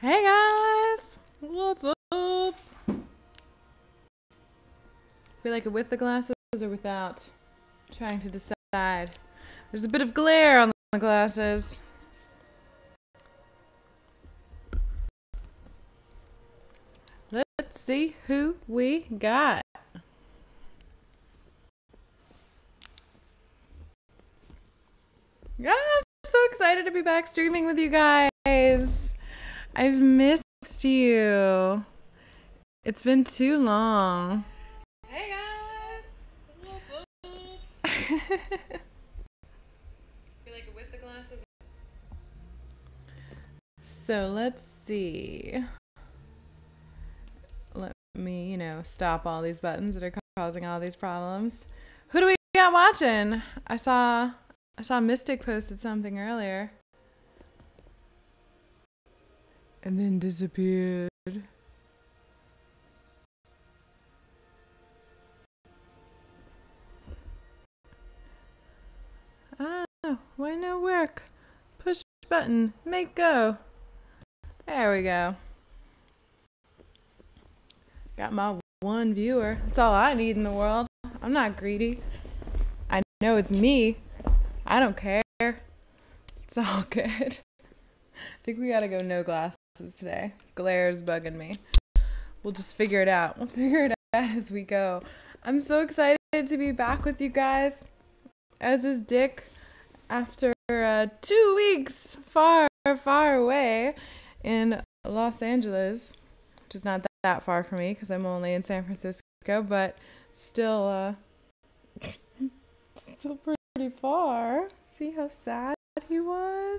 Hey guys, what's up? Feel like it with the glasses or without? Trying to decide. There's a bit of glare on the glasses. Let's see who we got. Yeah, I'm so excited to be back streaming with you guys. I've missed you. It's been too long. Hey guys, what's up? Feel like it with the glasses. So let's see. Let me, stop all these buttons that are causing all these problems. Who do we got watching? I saw Mystic posted something earlier. And then disappeared. Ah, why no work? Push button, make go. There we go. Got my one viewer. That's all I need in the world. I'm not greedy. I know it's me. I don't care. It's all good. I think we gotta go no glasses today. Glare's bugging me. We'll just figure it out. We'll figure it out as we go. I'm so excited to be back with you guys. As is Dick. After 2 weeks far, far away in Los Angeles, which is not that far from me because I'm only in San Francisco, but still pretty far. See how sad he was?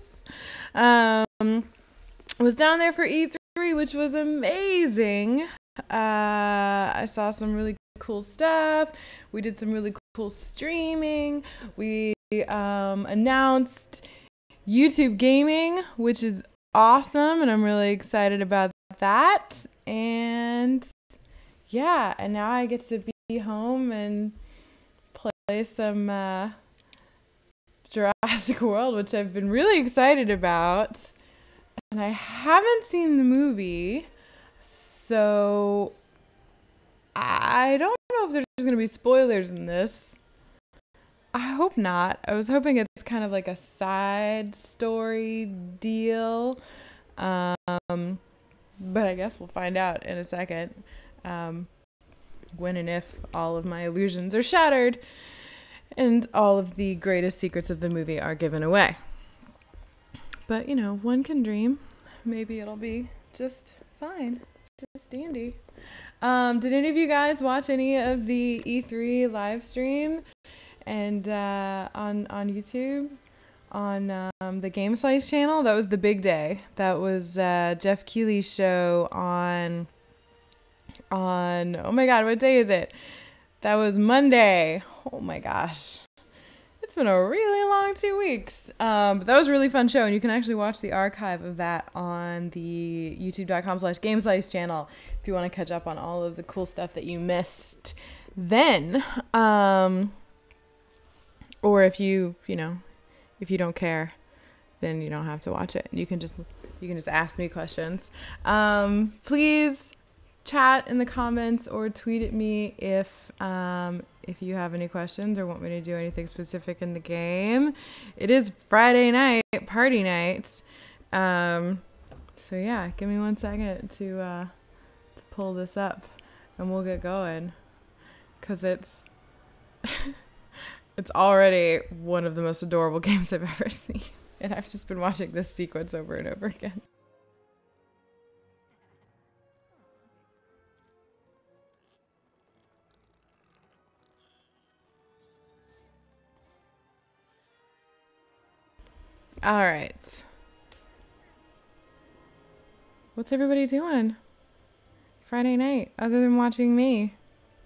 Was down there for E3, which was amazing. I saw some really cool stuff. We did some really cool streaming. We announced YouTube gaming, which is awesome, and I'm really excited about that. And yeah, and now I get to be home and play some Jurassic World, which I've been really excited about. And I haven't seen the movie, so I don't know if there's going to be spoilers in this. I hope not. I was hoping it's kind of like a side story deal. But I guess we'll find out in a second. When and if all of my illusions are shattered and all of the greatest secrets of the movie are given away. But, one can dream. Maybe it'll be just fine. Just dandy. Did any of you guys watch any of the E3 live stream and on YouTube on the Game Slice channel? That was the big day. That was Jeff Keighley's show on oh my god, what day is it? That was Monday. Oh my gosh. It's been a really long 2 weeks. But that was a really fun show, and you can actually watch the archive of that on the youtube.com/GameSlice channel if you want to catch up on all of the cool stuff that you missed then. Or if you don't care, then you don't have to watch it. You can just ask me questions. Please chat in the comments or tweet at me if you have any questions or want me to do anything specific in the game. It is Friday night, party night. So yeah, give me 1 second to pull this up and we'll get going. 'Cause it's it's already one of the most adorable games I've ever seen. And I've just been watching this sequence over and over again. All right. What's everybody doing Friday night other than watching me?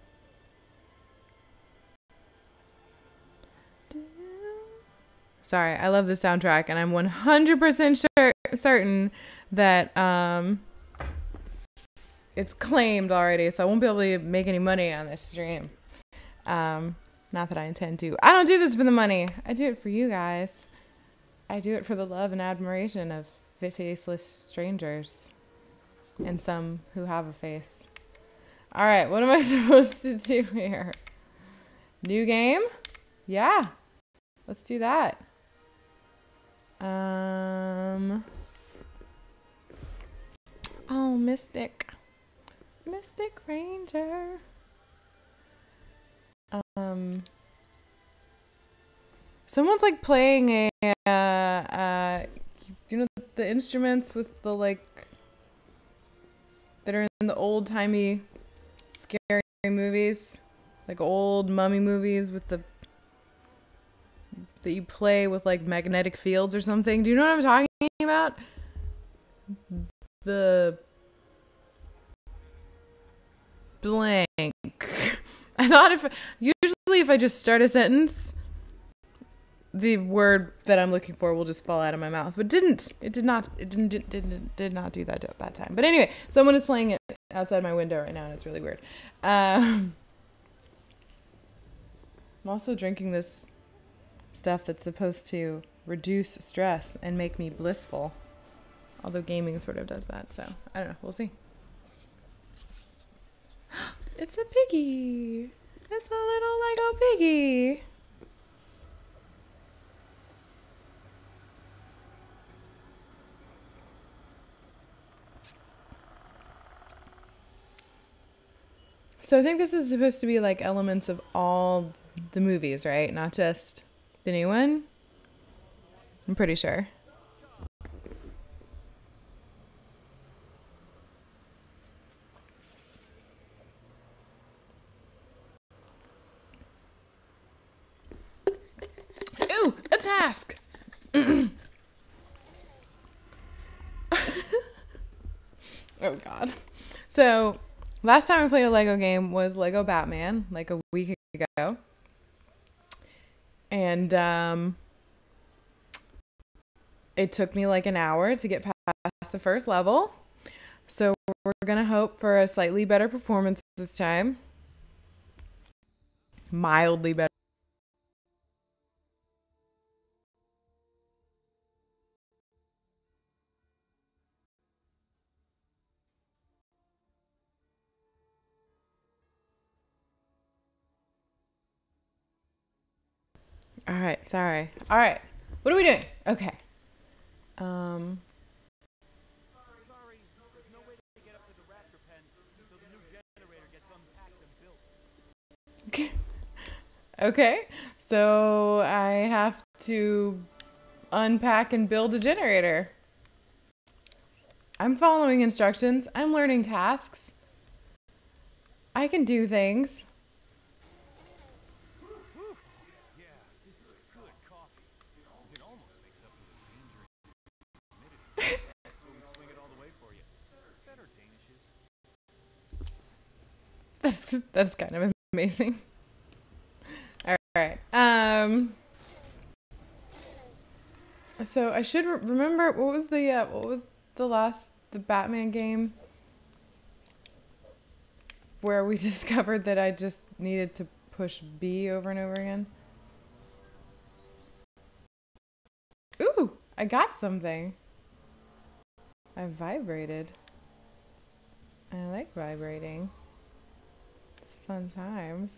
Sorry, I love the soundtrack, and I'm 100% certain that it's claimed already, so I won't be able to make any money on this stream. Not that I intend to. I don't do this for the money. I do it for you guys. I do it for the love and admiration of faceless strangers. and some who have a face. All right, what am I supposed to do here? New game? Yeah, let's do that. Oh, Mystic Ranger. Someone's like playing a, you know, the instruments with the like, that are in the old timey scary movies, like old mummy movies with the, that you play with like magnetic fields or something. Do you know what I'm talking about? The blank. I thought usually if I just start a sentence, the word that I'm looking for will just fall out of my mouth, but it did not do that at that time. But anyway, someone is playing it outside my window right now, and it's really weird. I'm also drinking this stuff that's supposed to reduce stress and make me blissful, although gaming sort of does that, so I don't know, we'll see. It's a piggy. It's a little Lego piggy. So I think this is supposed to be like elements of all the movies, right? Not just the new one. I'm pretty sure. Ooh, a task. Oh God. So last time I played a Lego game was Lego Batman, like a week ago. And it took me like an hour to get past the first level. So we're going to hope for a slightly better performance this time. Mildly better. All right, sorry. All right. What are we doing? Okay. Sorry. There's no way to get up to the raptor pen until the new generator gets unpacked and built. Okay. So I have to unpack and build a generator. I'm following instructions. I'm learning tasks. I can do things. That's kind of amazing. All right. So I should remember what was the Batman game where we discovered that I just needed to push B over and over again. Ooh, I got something. I vibrated. I like vibrating. Fun times.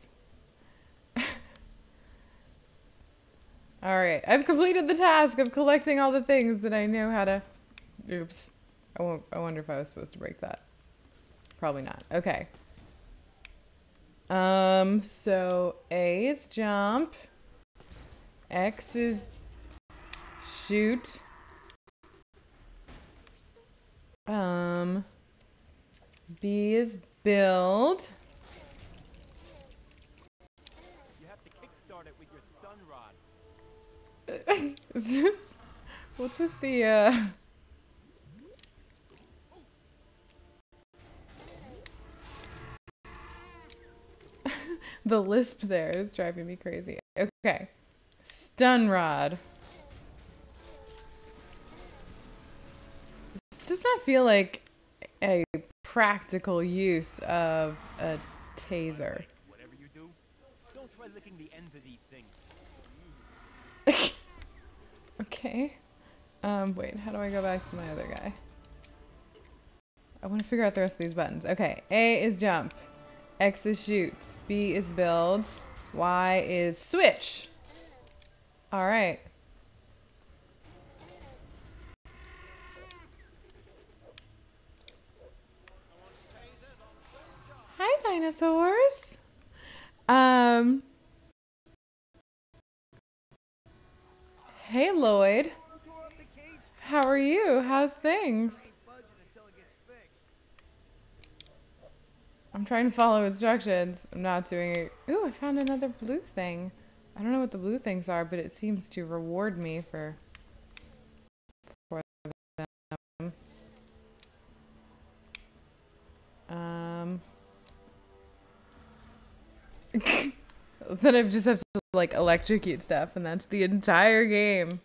All right, I've completed the task of collecting all the things that I know how to. Oops, I wonder if I was supposed to break that. Probably not. Okay. So A is jump. X is shoot. B is build. What's with the the lisp there is driving me crazy. Okay. Stun rod. This does not feel like a practical use of a taser. Whatever you do, don't try licking the ends of these things. Okay. Wait, how do I go back to my other guy? I want to figure out the rest of these buttons. Okay, A is jump. X is shoot. B is build. Y is switch. All right. Hi, dinosaurs. Hey, Lloyd. How are you? How's things? I'm trying to follow instructions. I'm not doing it. Ooh, I found another blue thing. I don't know what the blue things are, but it seems to reward me for them. Then I just have to like electrocute stuff, and that's the entire game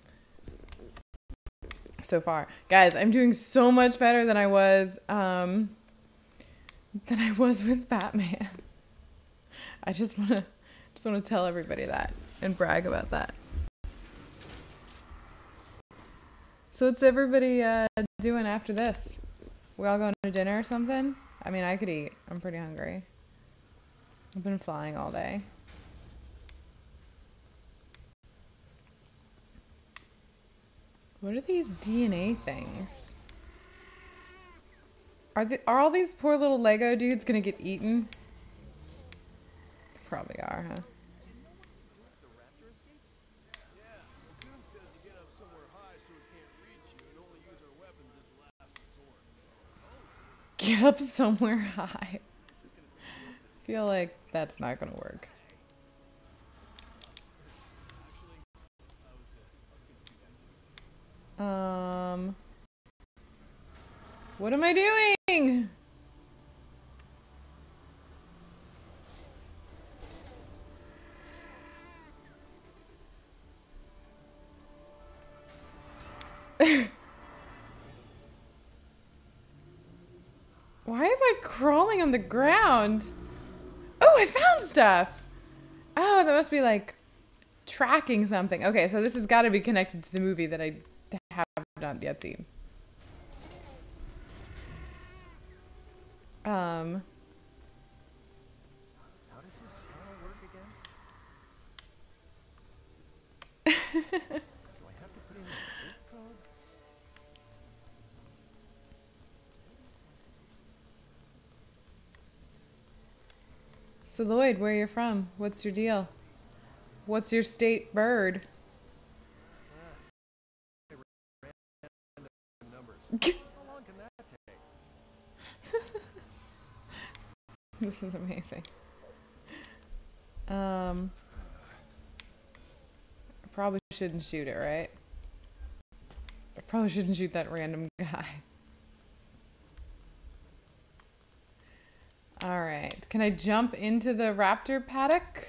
so far. Guys, I'm doing so much better than I was with Batman. I just wanna tell everybody that and brag about that. So what's everybody doing after this? We all going to dinner or something? I mean, I could eat. I'm pretty hungry. I've been flying all day. What are these DNA things? Are all these poor little Lego dudes gonna get eaten? Probably are, huh? Get up somewhere high. I feel like that's not gonna work. What am I doing? Why am I crawling on the ground? Oh, I found stuff. Oh, that must be like tracking something. Okay, so this has got to be connected to the movie that I have not yet seen. How does this panel work again? Do I have to put in a zip code? So Lloyd, where you from? What's your deal? What's your state bird? How long can that take? This is amazing. I probably shouldn't shoot it, right? I probably shouldn't shoot that random guy. All right. Can I jump into the raptor paddock?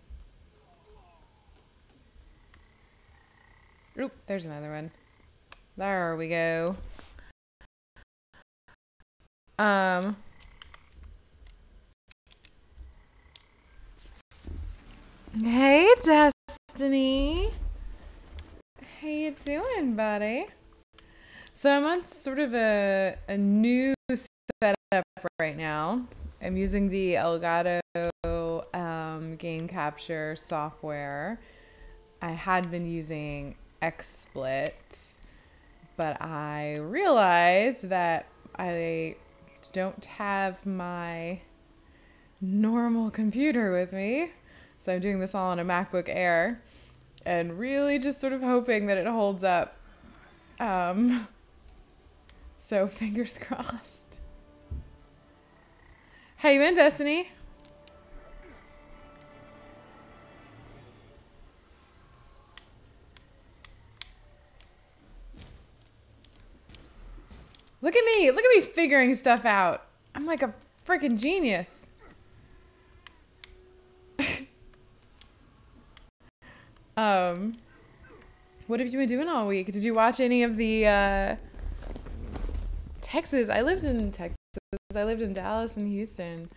Oop, there's another one. There we go. Hey, Destiny. How you doing, buddy? So I'm on sort of a new setup right now. I'm using the Elgato game capture software. I had been using XSplit, but I realized that I don't have my normal computer with me. So I'm doing this all on a MacBook Air and really just sort of hoping that it holds up. So fingers crossed. How you been, Destiny? Look at me figuring stuff out. I'm like a freaking genius. What have you been doing all week? Did you watch any of the Texas? I lived in Texas. I lived in Dallas and Houston.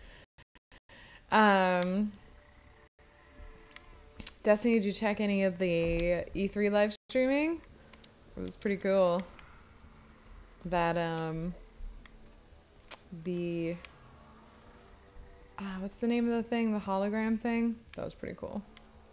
Destiny, did you check any of the E3 live streaming? It was pretty cool. That the what's the name of the thing? The hologram thing? That was pretty cool.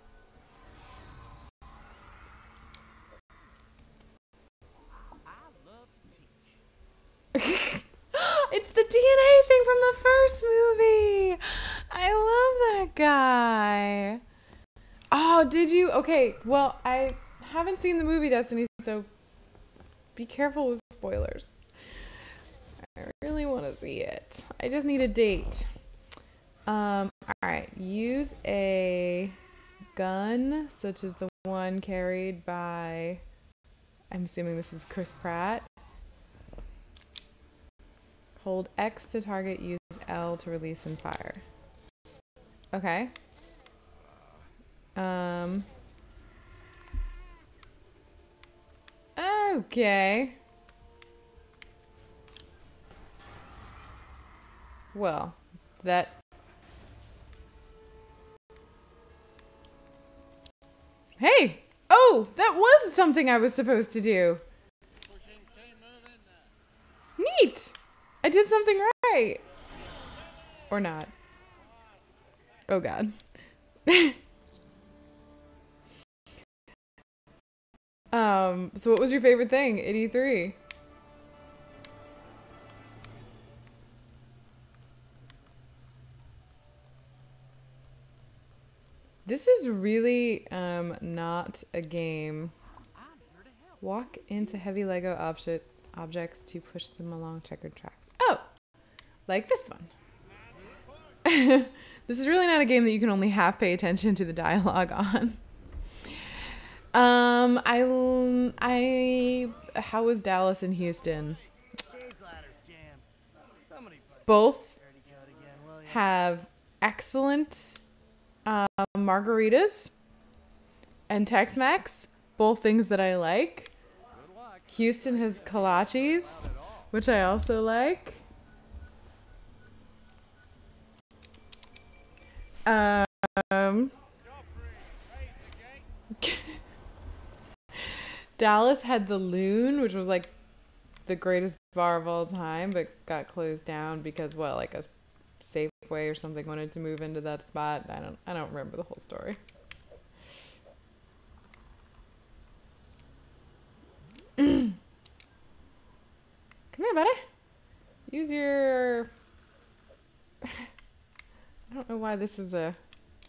I love to teach. It's the DNA thing from the first movie. I love that guy. Oh, did you? Okay, well, I haven't seen the movie Destiny, so be careful with spoilers. I really want to see it. I just need a date. All right, use a gun such as the one carried by, I'm assuming this is Chris Pratt. Hold X to target, use L to release and fire. Okay. Okay. Well, that... Hey! Oh, that was something I was supposed to do. Neat! I did something right. Or not. Oh, God. So what was your favorite thing at E3? This is really not a game. Walk into heavy Lego objects to push them along checkered tracks. Oh, like this one. This is really not a game that you can only half pay attention to the dialogue on. How was Dallas and Houston? Both have excellent margaritas and Tex-Mex, both things that I like. Houston has kolaches, which I also like. Dallas had the Loon, which was like the greatest bar of all time, but got closed down because, well, like a Safeway or something wanted to move into that spot. I don't remember the whole story. Come here, buddy. Use your... I don't know why this is a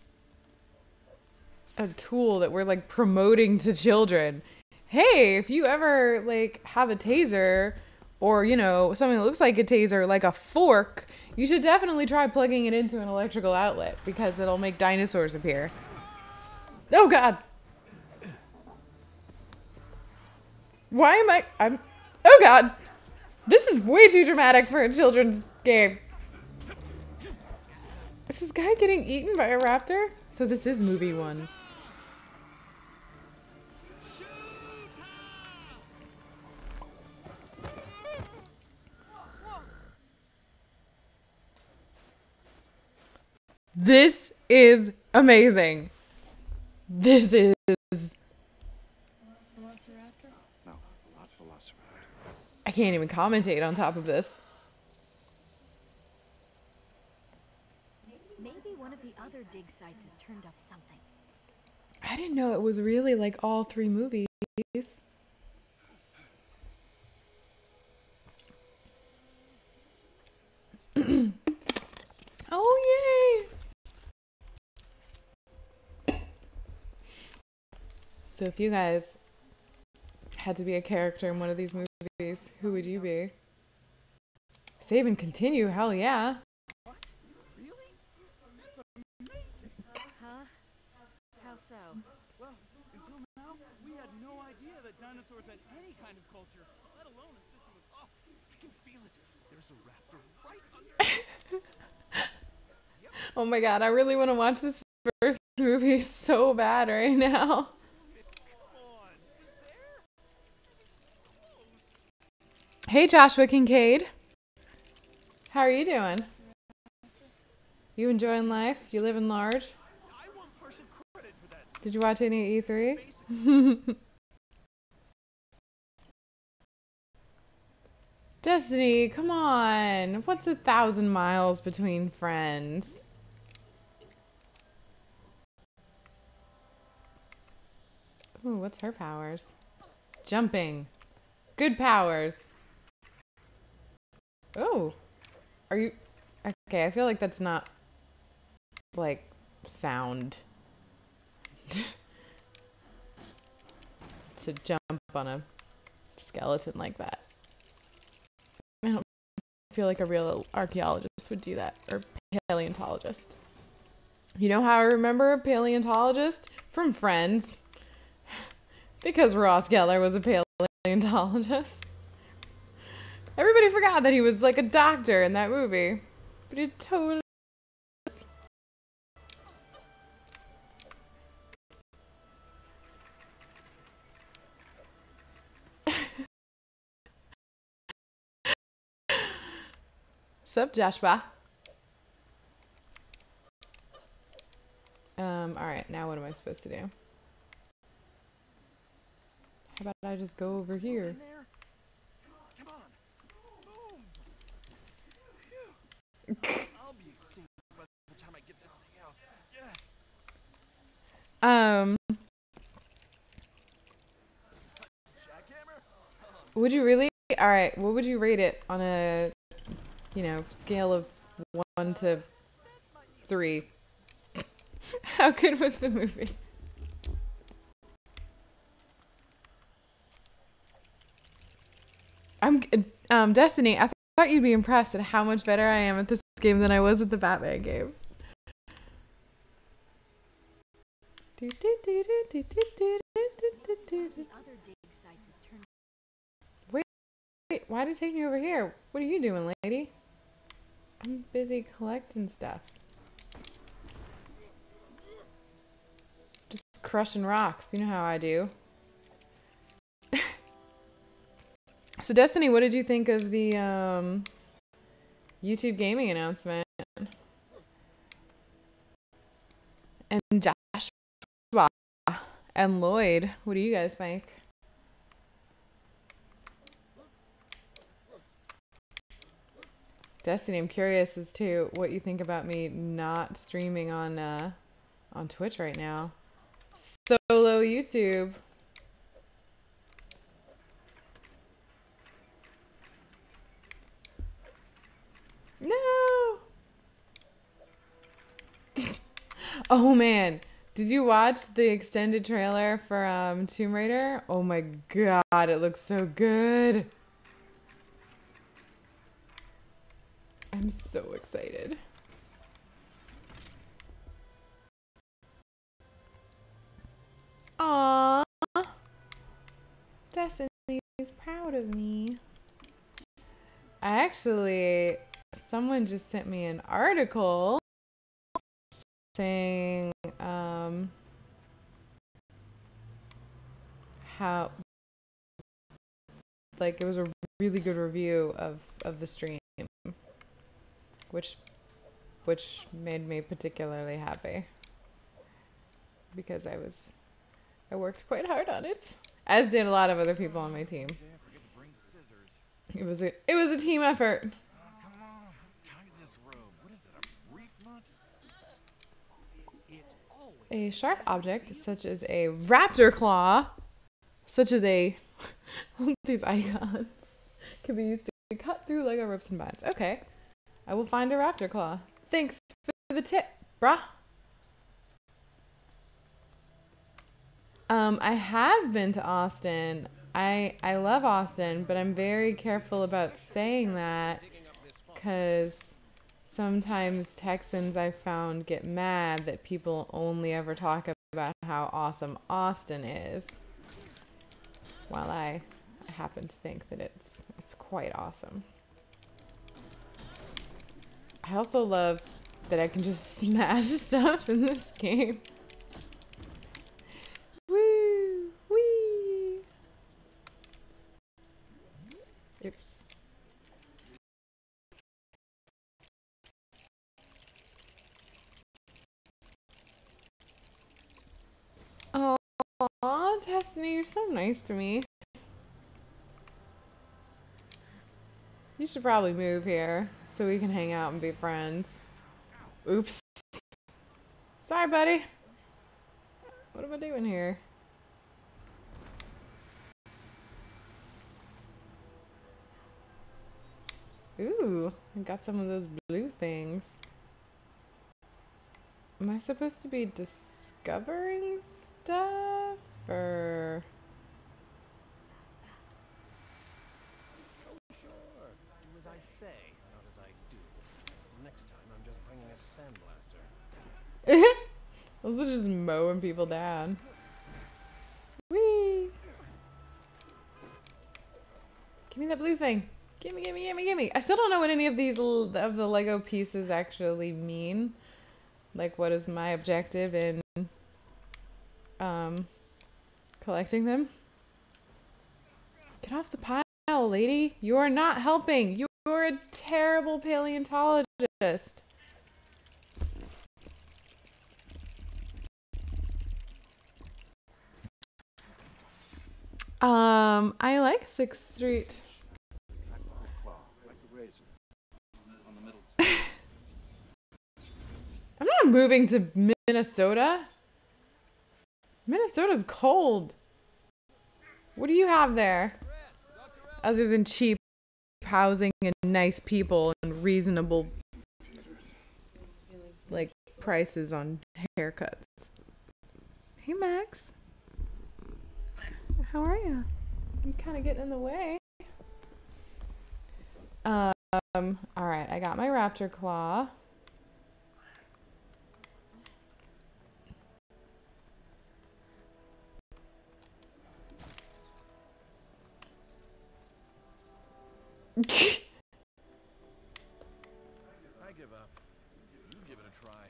tool that we're like promoting to children. Hey, if you ever like have a taser or, you know, something that looks like a taser, like a fork, you should definitely try plugging it into an electrical outlet because it'll make dinosaurs appear. Oh, God. Why am I'm... Oh, God. This is way too dramatic for a children's game. Is this guy getting eaten by a raptor? So this is movie one. This is amazing. This is... Velociraptor? No, not Velociraptor. I can't even commentate on top of this. Maybe one of the other dig sites has turned up something. I didn't know it was really like all three movies. Oh, yay! So if you guys had to be a character in one of these movies, who would you be? Save and continue, hell yeah. What? Really? That's amazing. Huh? How so? Well, until now, we had no idea that dinosaurs had any kind of culture, let alone a system of... Oh, I can feel it. There's a raptor right under... Oh my God, I really want to watch this first movie so bad right now. Hey, Joshua Kincaid. How are you doing? You enjoying life? You living large? Did you watch any E3? Destiny, come on. What's 1,000 miles between friends? Ooh, what's her powers? Jumping. Good powers. Oh. Are you... Okay, I feel like that's not, like, sound. To jump on a skeleton like that. I don't feel like a real archaeologist would do that. Or paleontologist. You know how I remember a paleontologist? From Friends. Because Ross Geller was a paleontologist. Everybody forgot that he was like a doctor in that movie. But he totally... Sup, Joshua? Alright, now what am I supposed to do? How about I just go over here? Come on. Move. I'll be extinct by the time I get this thing out. Yeah. Jackhammer? Would you really? Alright, what would you rate it on a, you know, scale of 1 to 3? How good was the movie? Destiny, I thought you'd be impressed at how much better I am at this game than I was at the Batman game. Wait, why did it take me over here? What are you doing, lady? I'm busy collecting stuff. Just crushing rocks. You know how I do. So, Destiny, what did you think of the YouTube gaming announcement? And Joshua and Lloyd, what do you guys think? Destiny, I'm curious as to what you think about me not streaming on Twitch right now. Solo YouTube. No. Oh man, did you watch the extended trailer for Tomb Raider? Oh my god, it looks so good. I'm so excited. Aww. Destiny's proud of me. Someone just sent me an article saying how, like, it was a really good review of the stream, which made me particularly happy because I worked quite hard on it, as did a lot of other people on my team. It was a team effort. Come on, tie this rope. What is it, a reef knot? It's always A sharp object, such as a raptor claw, such as these icons, can be used to cut through Lego ropes and binds. Okay, I will find a raptor claw. Thanks for the tip, brah. I have been to Austin. I love Austin, but I'm very careful about saying that because sometimes Texans I've found get mad that people only ever talk about how awesome Austin is, while I happen to think that it's quite awesome. I also love that I can just smash stuff in this game. Woo! Wee! Oops. Aw, Destiny, you're so nice to me. should probably move here so we can hang out and be friends. Oops. Sorry, buddy. What am I doing here? Ooh, I got some of those blue things. Am I supposed to be discovering stuff or? Oh, sure. Do as I say, not as I do. Next time, I'm just bringing a sandblaster. Those are just mowing people down. Whee! Give me that blue thing. Gimme, gimme, gimme, gimme. I still don't know what any of these of the Lego pieces actually mean. Like, what is my objective in collecting them? Get off the pile, lady. You are not helping. You're a terrible paleontologist. I like 6th Street. I'm not moving to Minnesota. Minnesota's cold. What do you have there? Other than cheap housing and nice people and reasonable, like, prices on haircuts. Hey, Max. How are you? You kind of getting in the way. Alright, I got my raptor claw. I give up. You give it a try.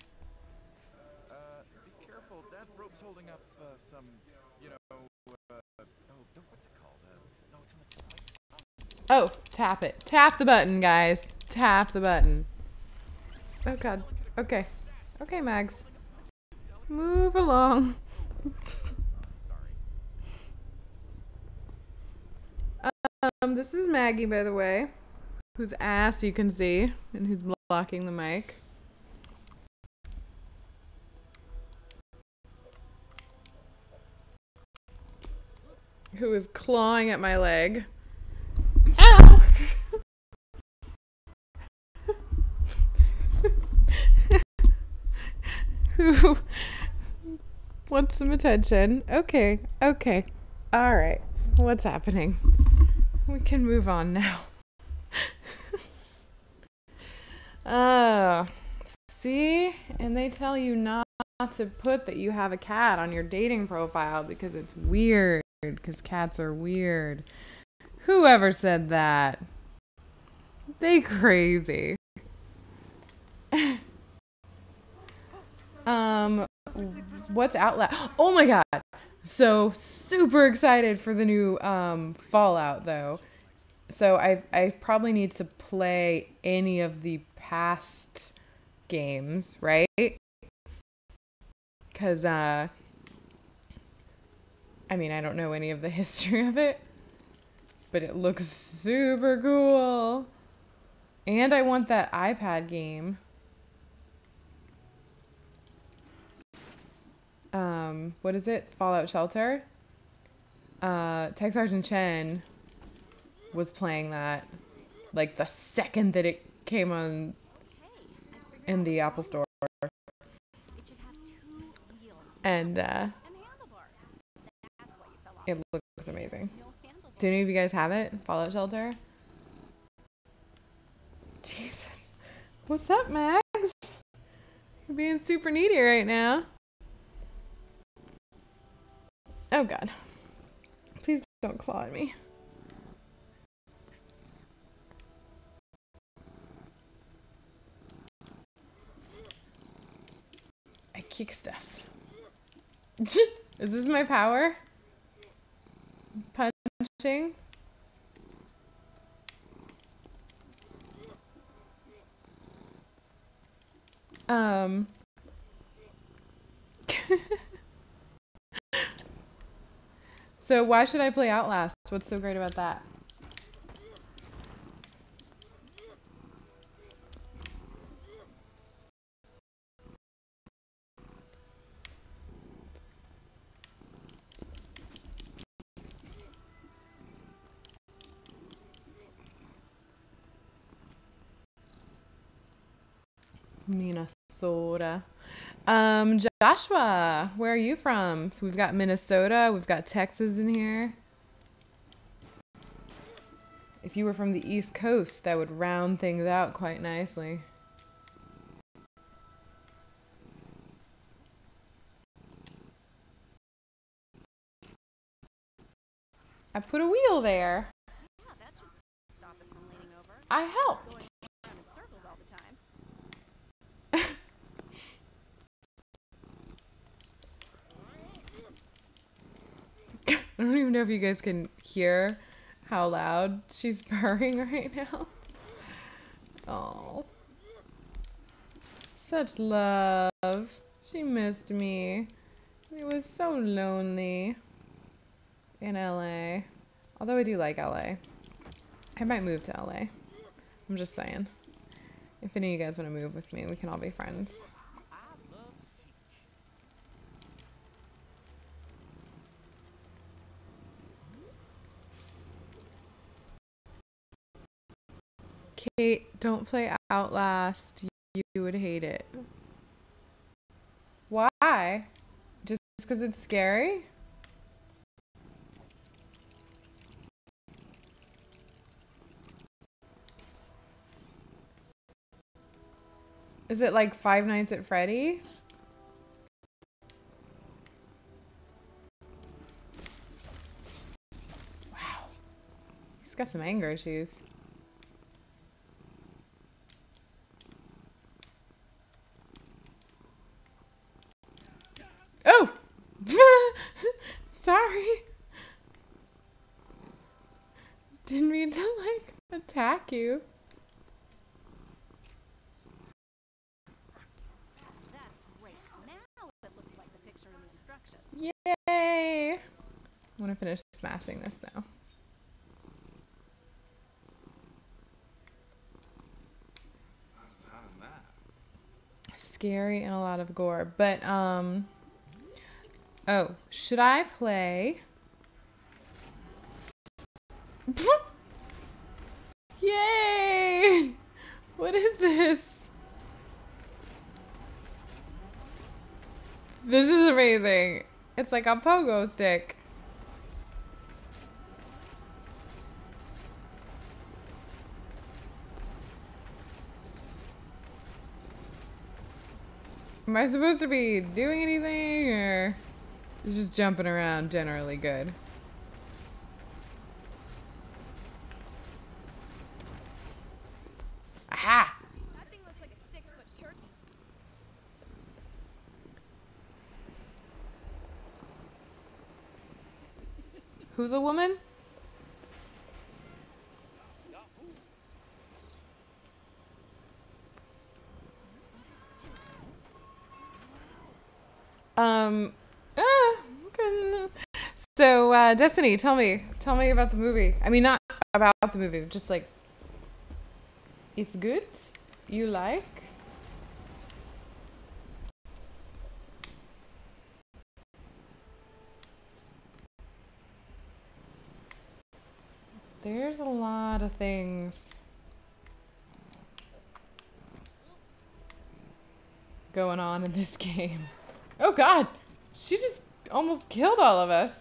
Be careful. That rope's holding up some, you know, what's it called? No, it's on the tip. Oh, tap it. Tap the button, guys. Tap the button. Oh, God. Okay. Okay, Mags. Move along. This is Maggie, by the way, whose ass you can see and who's blocking the mic. Who is clawing at my leg. Ow! Who wants some attention? Okay, okay. All right. What's happening? We can move on now. See? And they tell you not to put that you have a cat on your dating profile because it's weird. Because cats are weird. Whoever said that? They crazy. What's Outlast? Oh my god. So super excited for the new Fallout though. So I probably need to play any of the past games, right? Cuz I mean, I don't know any of the history of it, but it looks super cool. And I want that iPad game. What is it? Fallout Shelter? Tech Sergeant Chen was playing that like the second that it came on in the Apple Store. And it looks amazing. Do any of you guys have it? Fallout Shelter? Jesus. What's up, Max? You're being super needy right now. Oh god. Please don't claw at me. I kick stuff. Is this my power? Punching? So why should I play Outlast? What's so great about that? Minnesota. Joshua, where are you from? So we've got Minnesota, we've got Texas in here. If you were from the East Coast, that would round things out quite nicely. I put a wheel there. Yeah, that should stop it from leaning over. I helped. Going around in circles all the time. I don't even know if you guys can hear how loud she's purring right now. Oh. Such love. She missed me. It was so lonely in LA. Although I do like LA. I might move to LA. I'm just saying. If any of you guys want to move with me, we can all be friends. Kate, don't play Outlast. You would hate it. Why? Just because it's scary? Is it like Five Nights at Freddy? Wow. He's got some anger issues. Oh! Sorry. Didn't mean to, like, attack you. That's great. Now it looks like the picture in the instructions. Yay! I want to finish smashing this now. How did that? Scary and a lot of gore. But, oh, should I play? Yay! What is this? This is amazing. It's like a pogo stick. Am I supposed to be doing anything, or is just jumping around generally good? Aha! That thing looks like a 6-foot turkey. Who's a woman? Okay. So, Destiny, tell me about the movie. I mean, not about the movie, just like, it's good? You like? There's a lot of things going on in this game. Oh God, she just almost killed all of us.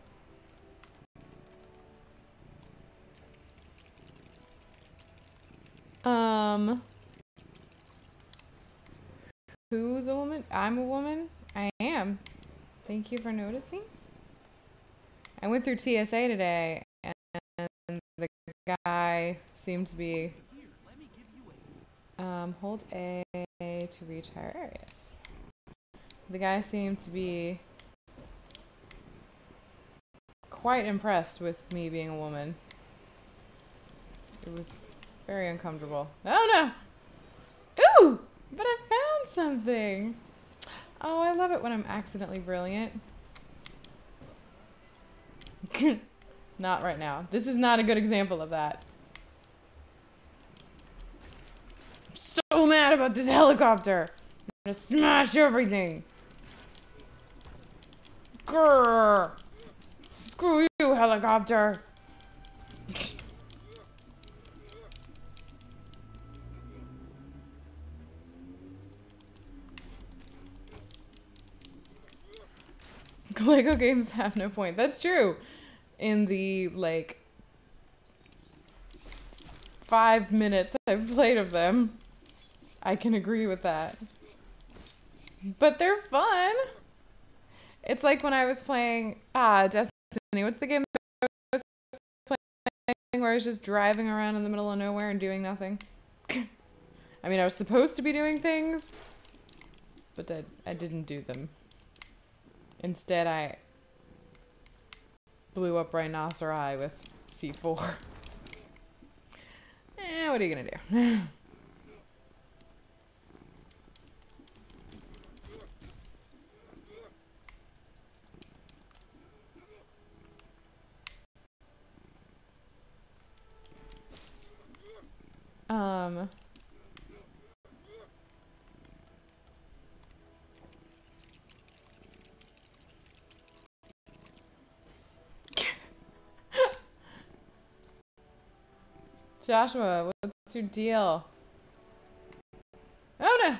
Who's a woman? I'm a woman. I am. Thank you for noticing. I went through TSA today, and the guy seemed to be, hold A to reach higher areas. The guy seemed to be quite impressed with me being a woman. It was very uncomfortable. Oh no! Ooh! But I found something! Oh, I love it when I'm accidentally brilliant. Not right now. This is not a good example of that. I'm so mad about this helicopter! I'm gonna smash everything! Grrr! Screw you, helicopter! Lego games have no point. That's true. In the, like, 5 minutes I've played of them, I can agree with that. But they're fun. It's like when I was playing, Destiny. What's the game that I was playing where I was just driving around in the middle of nowhere and doing nothing? I mean, I was supposed to be doing things, but I didn't do them. Instead, I blew up Rhinoceri with C4. What are you gonna do? Joshua, what's your deal? Oh no!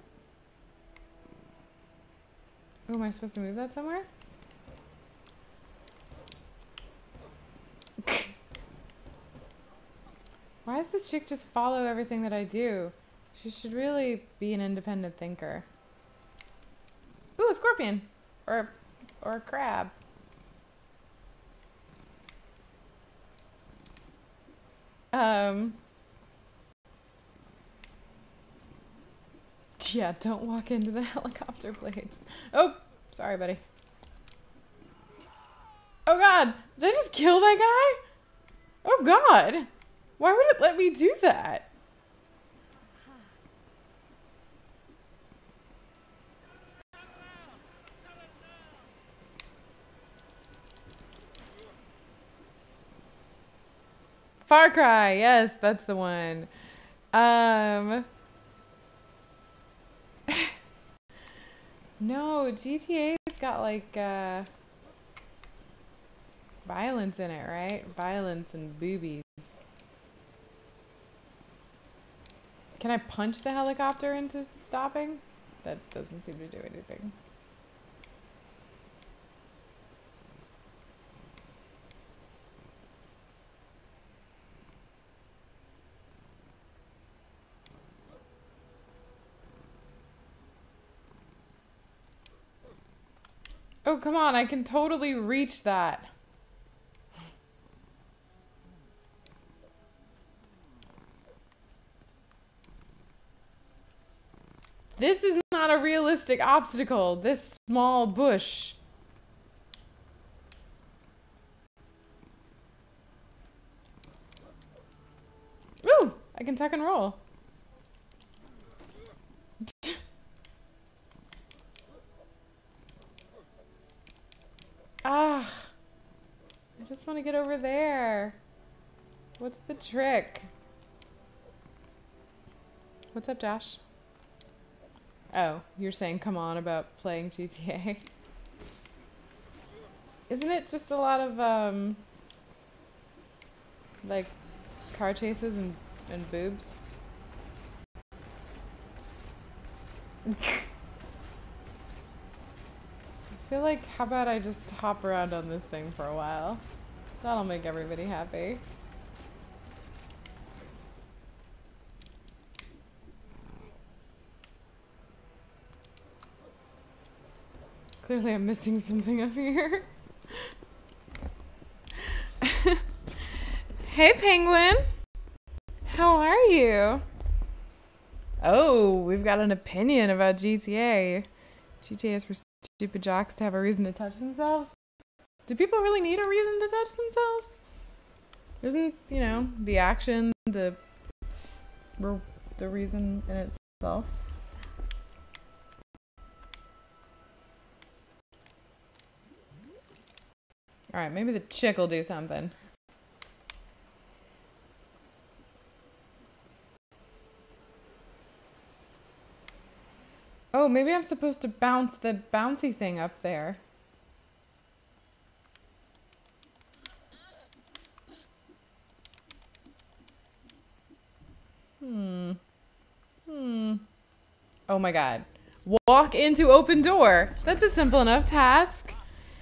Oh, am I supposed to move that somewhere? Why does this chick just follow everything that I do? She should really be an independent thinker. Ooh, a scorpion! Or a crab. Yeah, don't walk into the helicopter blades. Oh, sorry, buddy. Oh god, did I just kill that guy? Oh god, why would it let me do that? Far Cry, yes, that's the one. No, GTA's got like violence in it, right? Violence and boobies. Can I punch the helicopter into stopping? That doesn't seem to do anything. Oh, come on, I can totally reach that. This is not a realistic obstacle, this small bush. Ooh, I can tuck and roll. I just want to get over there. What's the trick? What's up, Josh? Oh, you're saying come on about playing GTA. Isn't it just a lot of, like, car chases and boobs? I feel like, how about I just hop around on this thing for a while? That'll make everybody happy. Clearly I'm missing something up here. Hey, Penguin! How are you? Oh, we've got an opinion about GTA. GTA is for stupid jocks to have a reason to touch themselves. Do people really need a reason to touch themselves? Isn't, you know, the action the reason in itself? Alright, maybe the chick will do something. Oh, maybe I'm supposed to bounce the bouncy thing up there. Oh my god. Walk into open door. That's a simple enough task.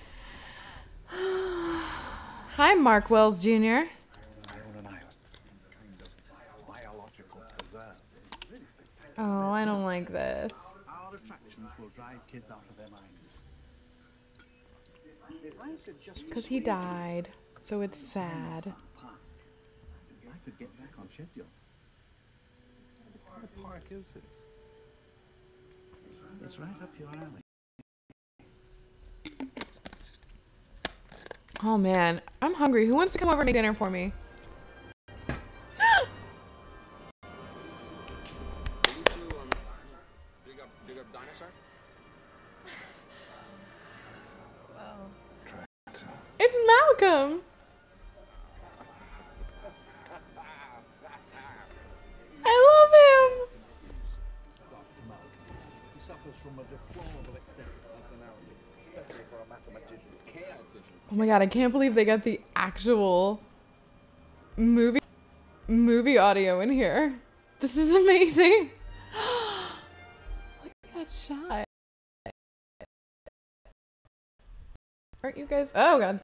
Hi, Mark Wells Jr. On an island, kind of biological preserve. Really spectacular. Oh, I don't like this. Our attractions will drive kids out of their minds. If I could just Because he died. So it's sad. park, I could get back on schedule. What kind of park is it? It's right up your alley. Oh, man. I'm hungry. Who wants to come over and make dinner for me? Dig up dinosaur? It's Malcolm. I love him. He suffers from a deplorable excess of personality, especially for a mathematician. Oh my god, I can't believe they got the actual movie audio in here. This is amazing. Look at that shot. Aren't you guys? Oh god.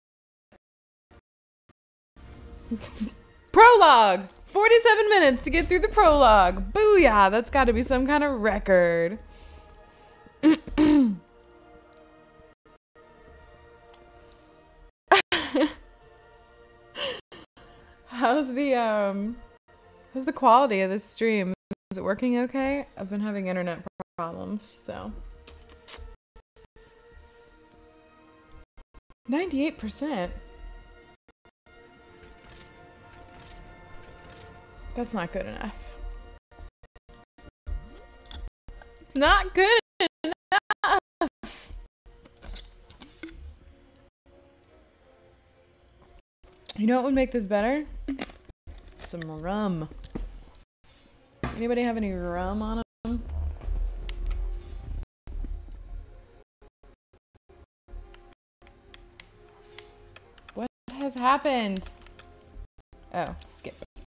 Prologue. 47 minutes to get through the prologue. Booyah! That's got to be some kind of record. How's the quality of this stream? Is it working okay? I've been having internet problems, so 98%. That's not good enough. It's not good enough. You know what would make this better? Some rum. Anybody have any rum on them? What has happened? Oh, skip.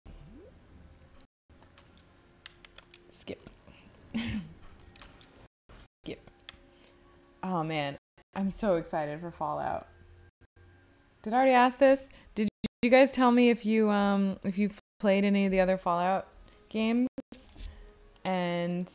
Skip. Skip. Oh man, I'm so excited for Fallout. Did I already ask this? Did you guys tell me if you've played any of the other Fallout games and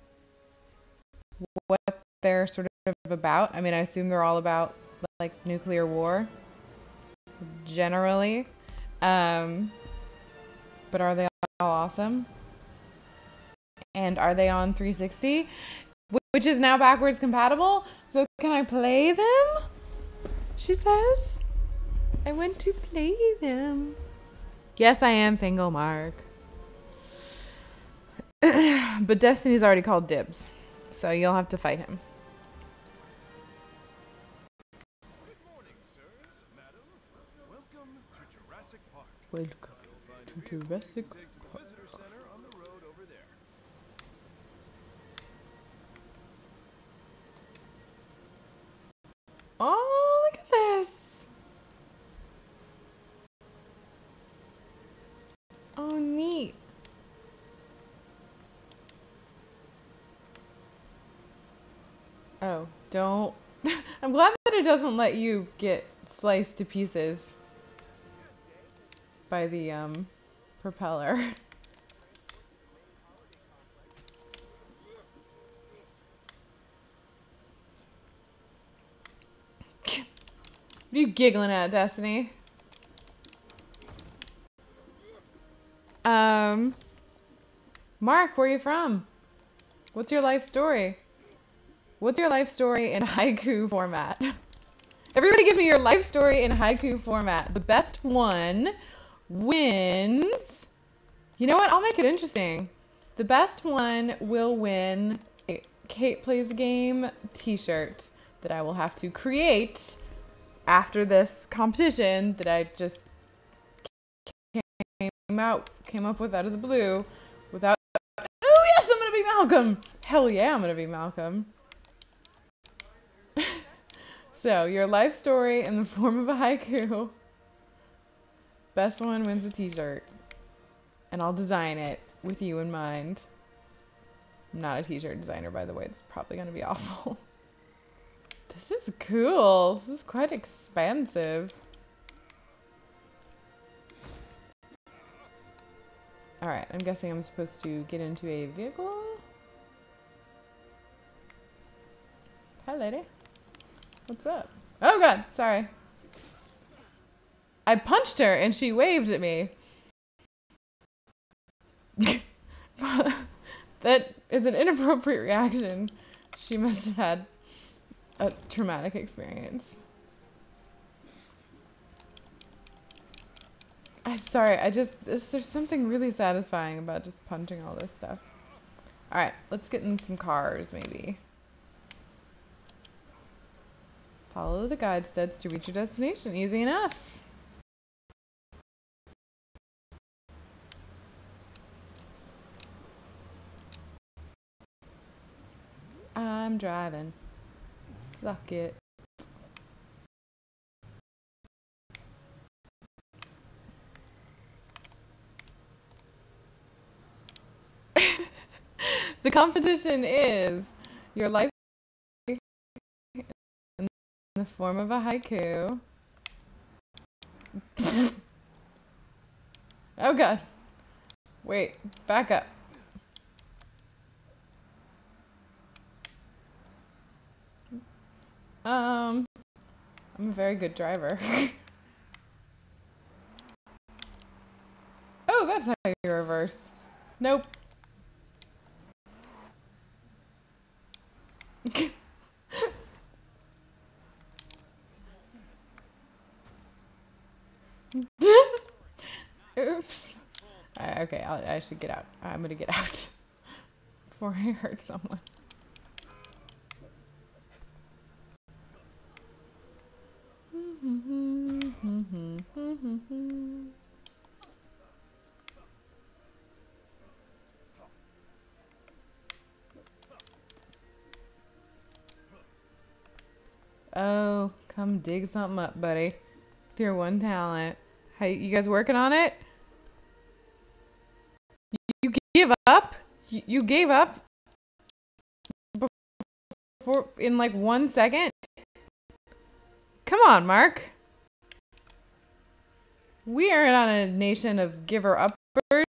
what they're sort of about? I mean, I assume they're all about like nuclear war generally. But are they all awesome? And are they on 360? Which is now backwards compatible? So can I play them? She says. I want to play them. Yes, I am single, Mark. But Destiny's already called dibs. So you'll have to fight him. Good morning, sirs, madam. Welcome to Jurassic Park. Welcome to Jurassic Take the visitor center on the road over there. Oh, look at this. Oh, neat. Oh, don't. I'm glad that it doesn't let you get sliced to pieces by the propeller. What are you giggling at, Destiny? Mark, where are you from? What's your life story? What's your life story in haiku format? Everybody give me your life story in haiku format. The best one wins. You know what? I'll make it interesting. The best one will win a Kate Plays the Game t-shirt that I will have to create after this competition that I just came up with out of the blue without. Oh yes, I'm gonna be Malcolm. Hell yeah, I'm gonna be Malcolm. So your life story in the form of a haiku. Best one wins a t-shirt. And I'll design it with you in mind. I'm not a t-shirt designer, by the way. It's probably gonna be awful. This is cool. This is quite expansive. Alright, I'm guessing I'm supposed to get into a vehicle. Hi, lady. What's up? Oh god, sorry. I punched her and she waved at me. That is an inappropriate reaction. She must have had a traumatic experience. I'm sorry, there's something really satisfying about just punching all this stuff. Alright, let's get in some cars, maybe. Follow the guide steads to reach your destination. Easy enough. I'm driving. Suck it. The competition is your life in the form of a haiku. Oh god. Wait, back up. I'm a very good driver. Oh, that's how you reverse. Nope. Oops. Okay, I should get out. I'm gonna get out before I hurt someone. Oh, come dig something up, buddy. With your one talent. Hey, you guys working on it? You give up? You gave up? Before, in like 1 second? Come on, Mark. We are not a nation of giver-uppers.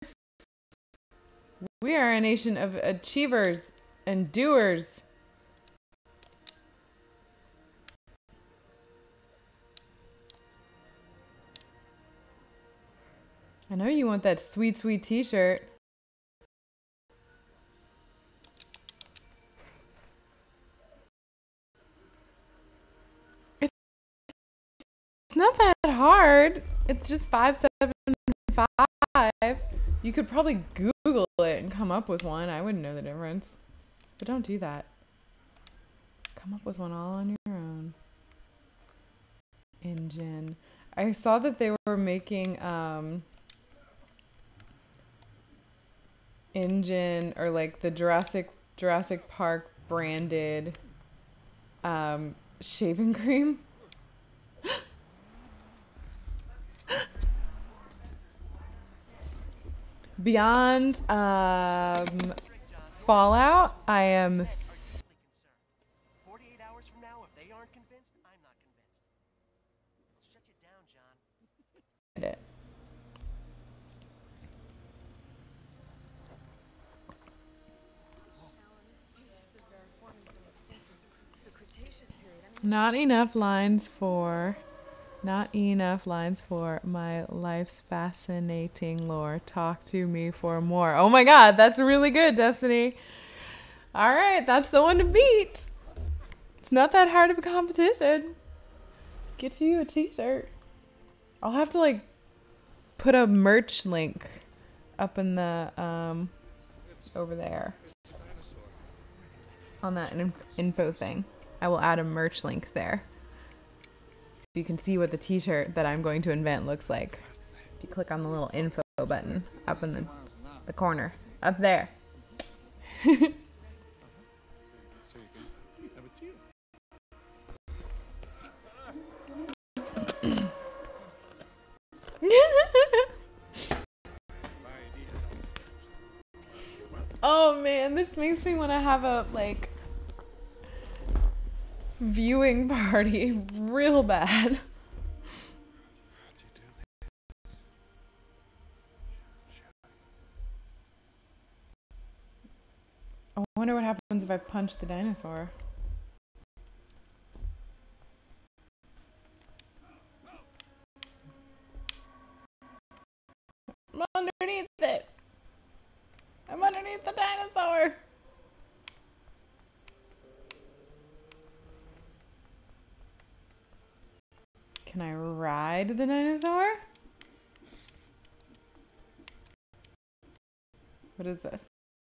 We are a nation of achievers and doers. I know you want that sweet, sweet t-shirt. It's not that hard. It's just $5.75. You could probably Google it and come up with one. I wouldn't know the difference. But don't do that. Come up with one all on your own. Engine. I saw that they were making engine or like the Jurassic Park branded shaving cream. Beyond Fallout, I am 48 hours from now, if they aren't convinced, I'm not convinced. I'll shut you down, John. it. Not enough lines for my life's fascinating lore. Talk to me for more. Oh my god, that's really good, Destiny. All right, that's the one to beat. It's not that hard of a competition. Get you a t-shirt. I'll have to like put a merch link up in the over there on that info thing. I will add a merch link there so you can see what the t-shirt that I'm going to invent looks like. If you click on the little info button up in the corner up there. Oh man, this makes me want to have a like viewing party real bad. wonder what happens if I punch the dinosaur. I'm underneath it. I'm underneath the dinosaur. Can I ride the dinosaur? What is this?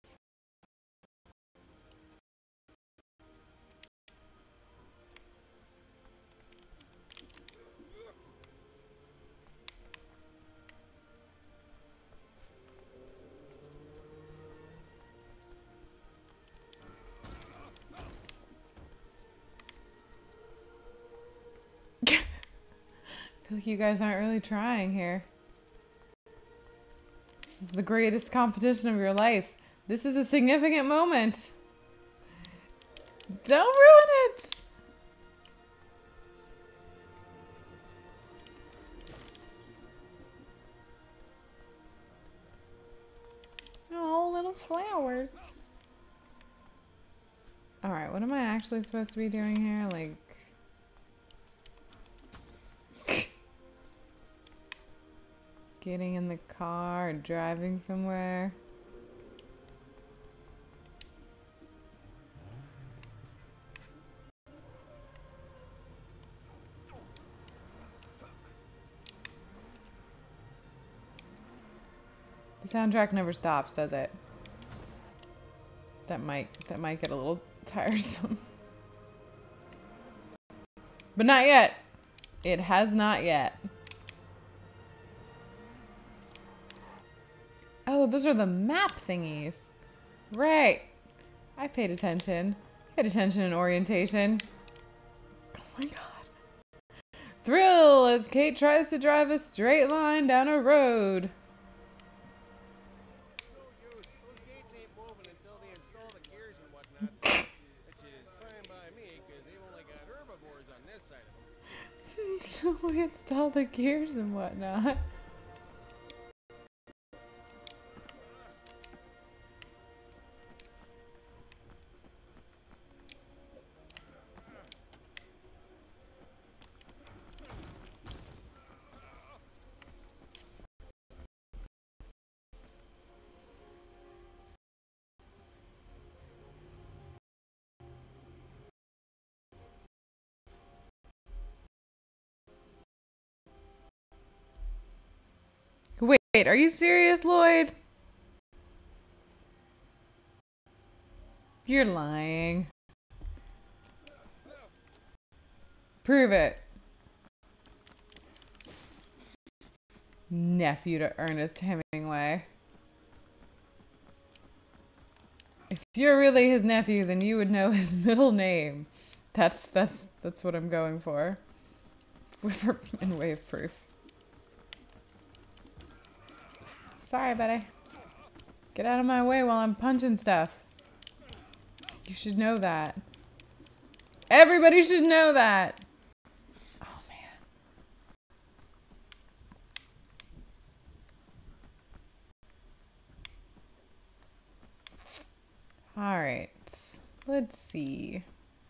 I feel like you guys aren't really trying here. This is the greatest competition of your life. This is a significant moment. Don't ruin it! Oh, little flowers. Alright, what am I actually supposed to be doing here? Like... getting in the car or driving somewhere. The soundtrack never stops, does it? That might get a little tiresome. But not yet. It has not yet. Oh, those are the map thingies. Right. I paid attention. Paid attention in orientation. Oh my god. Thrill as Kate tries to drive a straight line down a road. No use. Those gates ain't moving until they install the gears and whatnot, which is fine by me, because they've only got herbivores on this side of them. So we install the gears and whatnot. Wait, are you serious, Lloyd? You're lying. Prove it. Nephew to Ernest Hemingway. If you're really his nephew, then you would know his middle name. That's what I'm going for. In way of proof. Sorry, buddy. Get out of my way while I'm punching stuff. You should know that. Everybody should know that. Oh, man. All right. Let's see.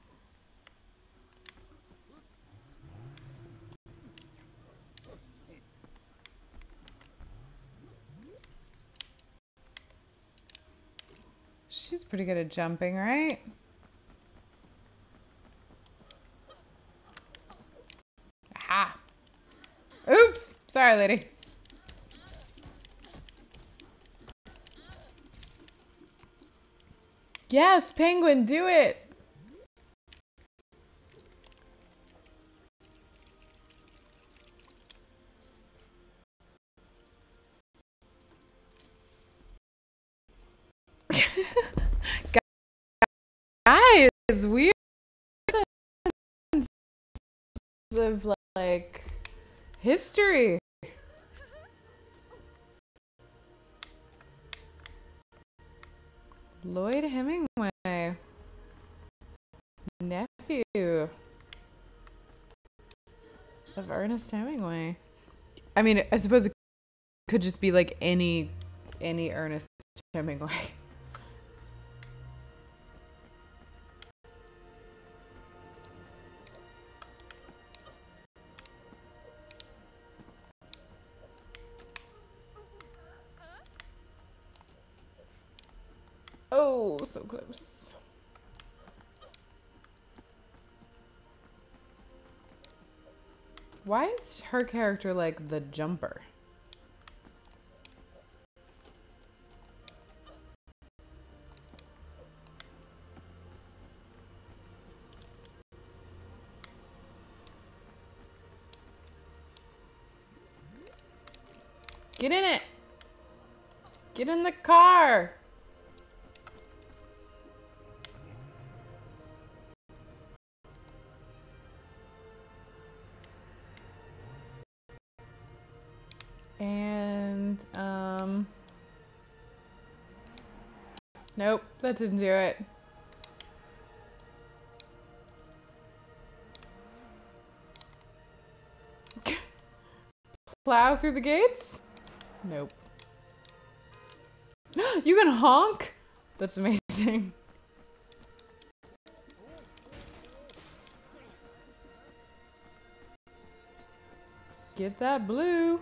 She's pretty good at jumping, right? Aha! Oops! Sorry, lady. Yes, penguin, do it! Guys, we of like history. Lloyd Hemingway, nephew of Ernest Hemingway. I mean, I suppose it could just be like any Ernest Hemingway. Oh, so close. Why is her character like the jumper? Get in it! Get in the car! And, nope, that didn't do it. Plow through the gates? Nope. You can honk? That's amazing. Get that blue.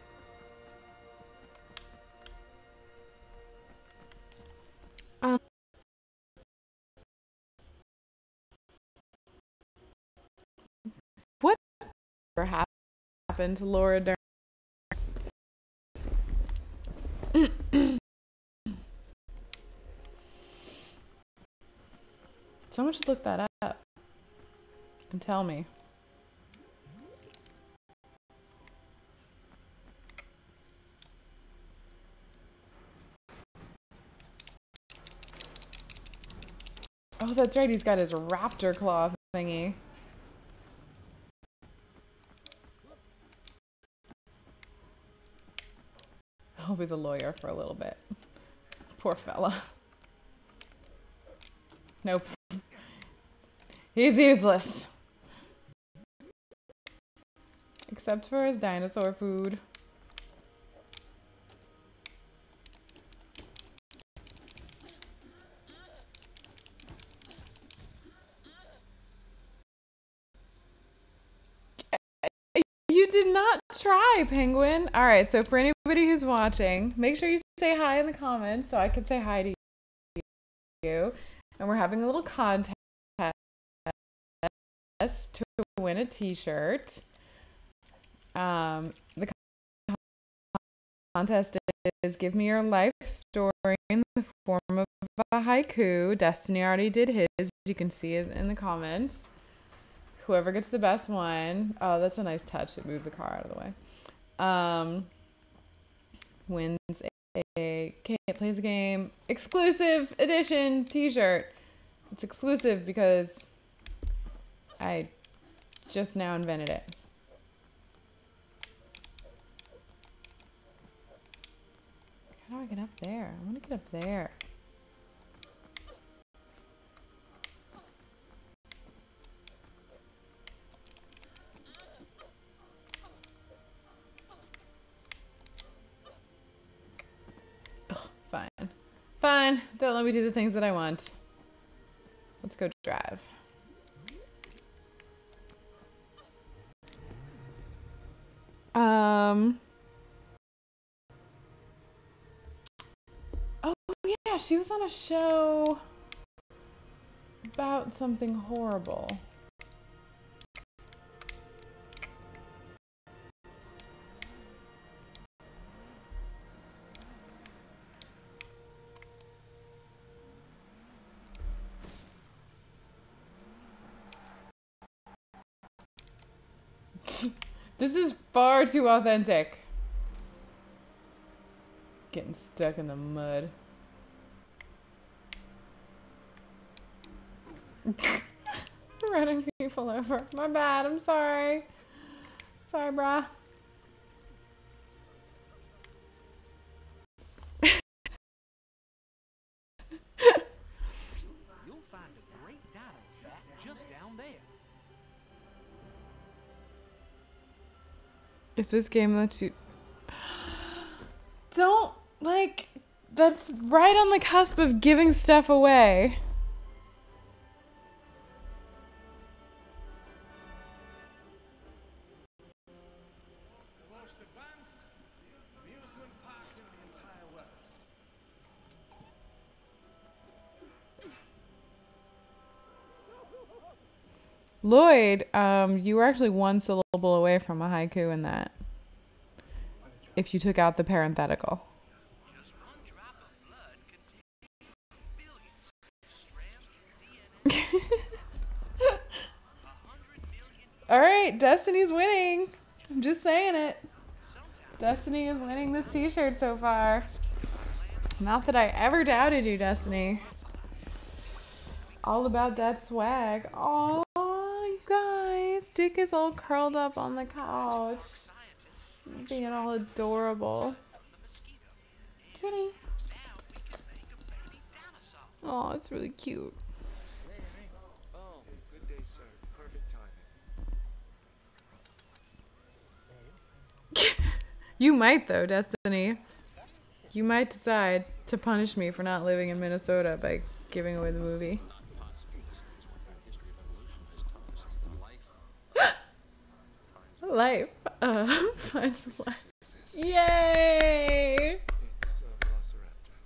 What happened to Laura Dern? Someone should look that up and tell me. Oh, that's right. He's got his raptor claw thingy. I'll be the lawyer for a little bit. Poor fella. Nope. He's useless. Except for his dinosaur food. You did not try, Penguin. All right, so for anybody who's watching, make sure you say hi in the comments so I can say hi to you. And we're having a little contest to win a t-shirt. The contest is give me your life story in the form of a haiku. Destiny already did his. You can see it in the comments. Whoever gets the best one, oh, that's a nice touch. It moved the car out of the way. Wins plays a game exclusive edition t-shirt. It's exclusive because I just now invented it. How do I get up there? I want to get up there. Fine. Fine. Don't let me do the things that I want. Let's go drive. Oh, yeah. She was on a show about something horrible. This is far too authentic. Getting stuck in the mud. Running people over. My bad, I'm sorry. Sorry, brah. You'll find a great dino fact just down there. If this game lets you... Don't, like... That's right on the cusp of giving stuff away. The most advanced amusement park in the entire world. Lloyd, you were actually one syllable away from a haiku in that. If you took out the parenthetical. Just one drop of blood contains billions of strands of DNA. 100 million. All right, Destiny's winning. I'm just saying it. Sometimes Destiny is winning this t-shirt so far. Not that I ever doubted you, Destiny. All about that swag. Oh, you guys. Dick is all curled up on the couch. scientists Being all adorable. the mosquito. Kitty. Now we can make a baby dinosaur. Oh, it's really cute. Oh, good day, sir. Perfect timing. You might, though, Destiny. You might decide to punish me for not living in Minnesota by giving away the movie. Life. Finds life. Yay! It's a velociraptor.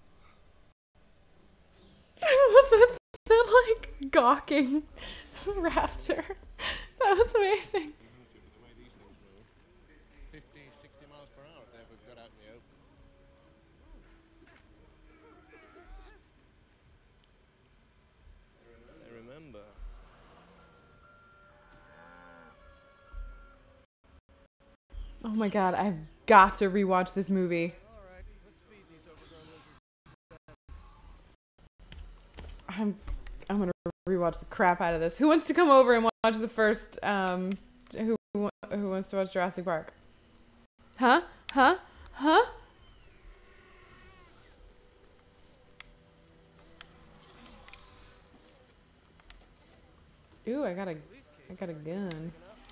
What's with the, like, gawking raptor? That was amazing. The way these things move. 50, 60 miles per hour if they ever got out in the open. I remember. Oh my god, I've got to rewatch this movie. Alright, let's feed these overgrown lizards. I'm gonna rewatch the crap out of this. Who wants to come over and watch the first who wants to watch Jurassic Park? Huh? Huh? Huh? Ooh, I got a gun.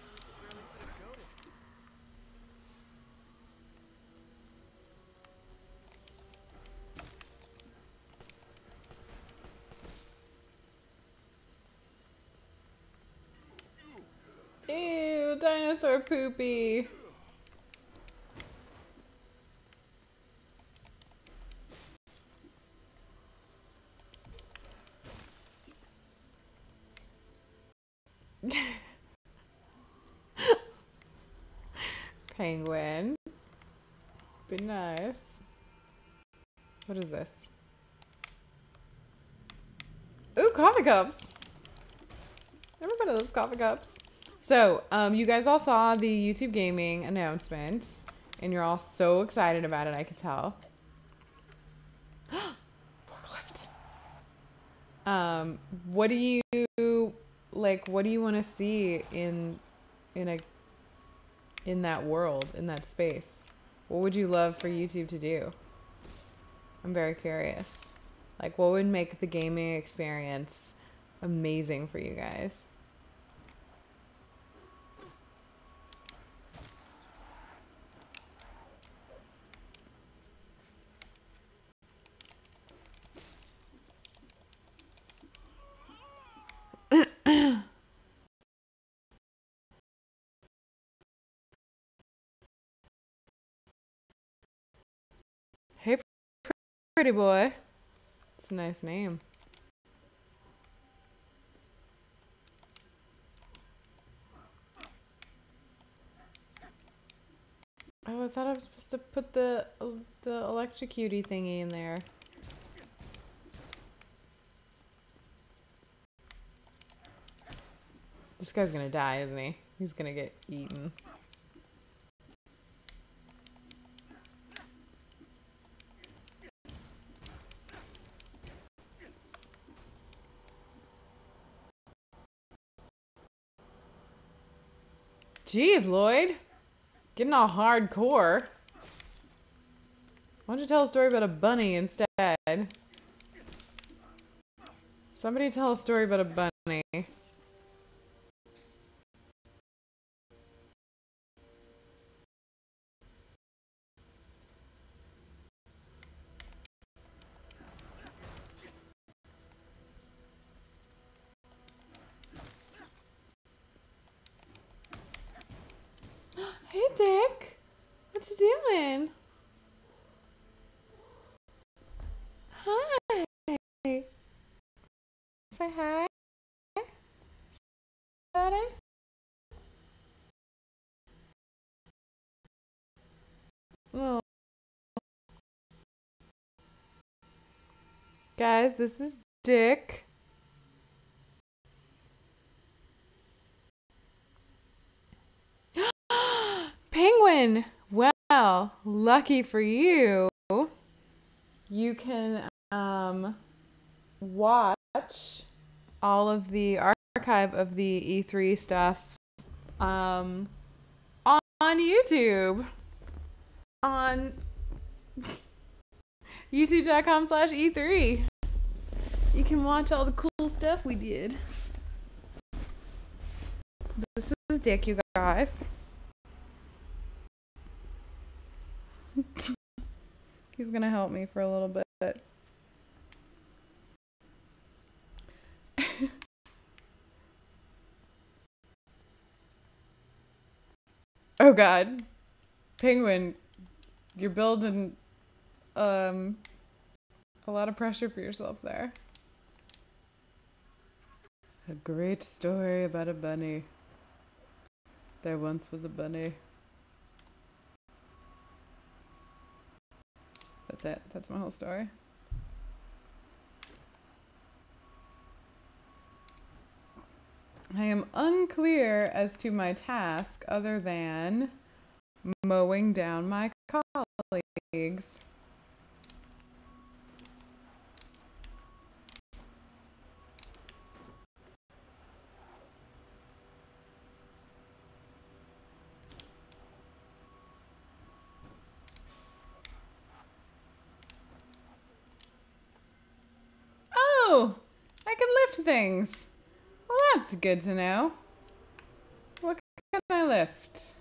Ew, dinosaur poopy. Penguin. Be nice. What is this? Ooh, coffee cups. Everybody loves coffee cups. So, you guys all saw the YouTube gaming announcement, and you're all so excited about it, I can tell. Forklift. What do you like? What do you want to see in that world, in that space? What would you love for YouTube to do? I'm very curious. Like, what would make the gaming experience amazing for you guys? Hey, pretty boy. It's a nice name. Oh, I thought I was supposed to put the electrocutey thingy in there. This guy's gonna die, isn't he? He's gonna get eaten. Jeez, Lloyd. Getting all hardcore. Why don't you tell a story about a bunny instead? Somebody tell a story about a bunny. Hey, Dick. What you doing? Hi. Say hi. about it? Well, guys, this is Dick. Penguin! Well, lucky for you, you can watch all of the archive of the E3 stuff on YouTube. On youtube.com/E3. You can watch all the cool stuff we did. This is Dick, you guys. He's gonna help me for a little bit. Oh God, Penguin, you're building a lot of pressure for yourself there. A great story about a bunny. There once was a bunny. That's it. That's my whole story. I am unclear as to my task other than mowing down my colleagues. Oh, I can lift things. Well, that's good to know. What can I lift?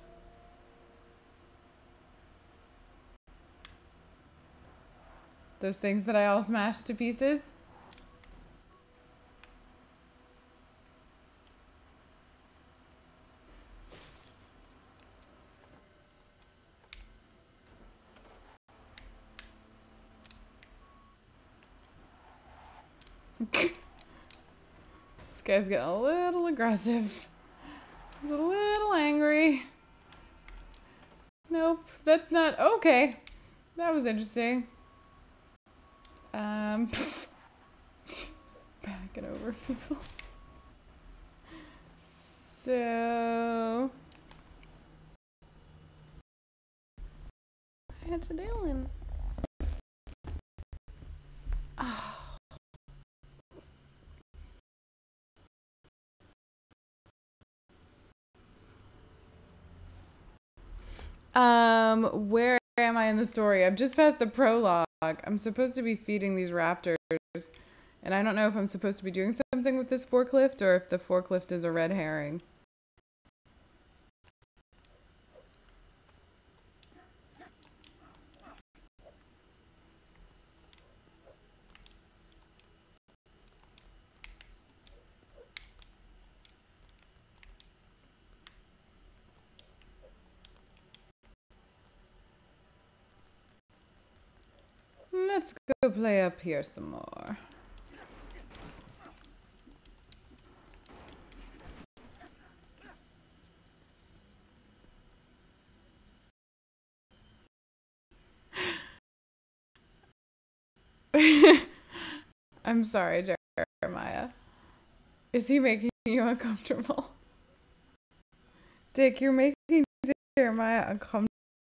Those things that I all smashed to pieces? This guy's getting a little aggressive. He's a little angry. Nope, that's not okay. That was interesting. Backing over people. So, what you doing? Oh. Where am I in the story? I'm just past the prologue. I'm supposed to be feeding these raptors, and I don't know if I'm supposed to be doing something with this forklift or if the forklift is a red herring. Let's go play up here some more. I'm sorry, Jeremiah. Is he making you uncomfortable? Dick, you're making Jeremiah uncomfortable.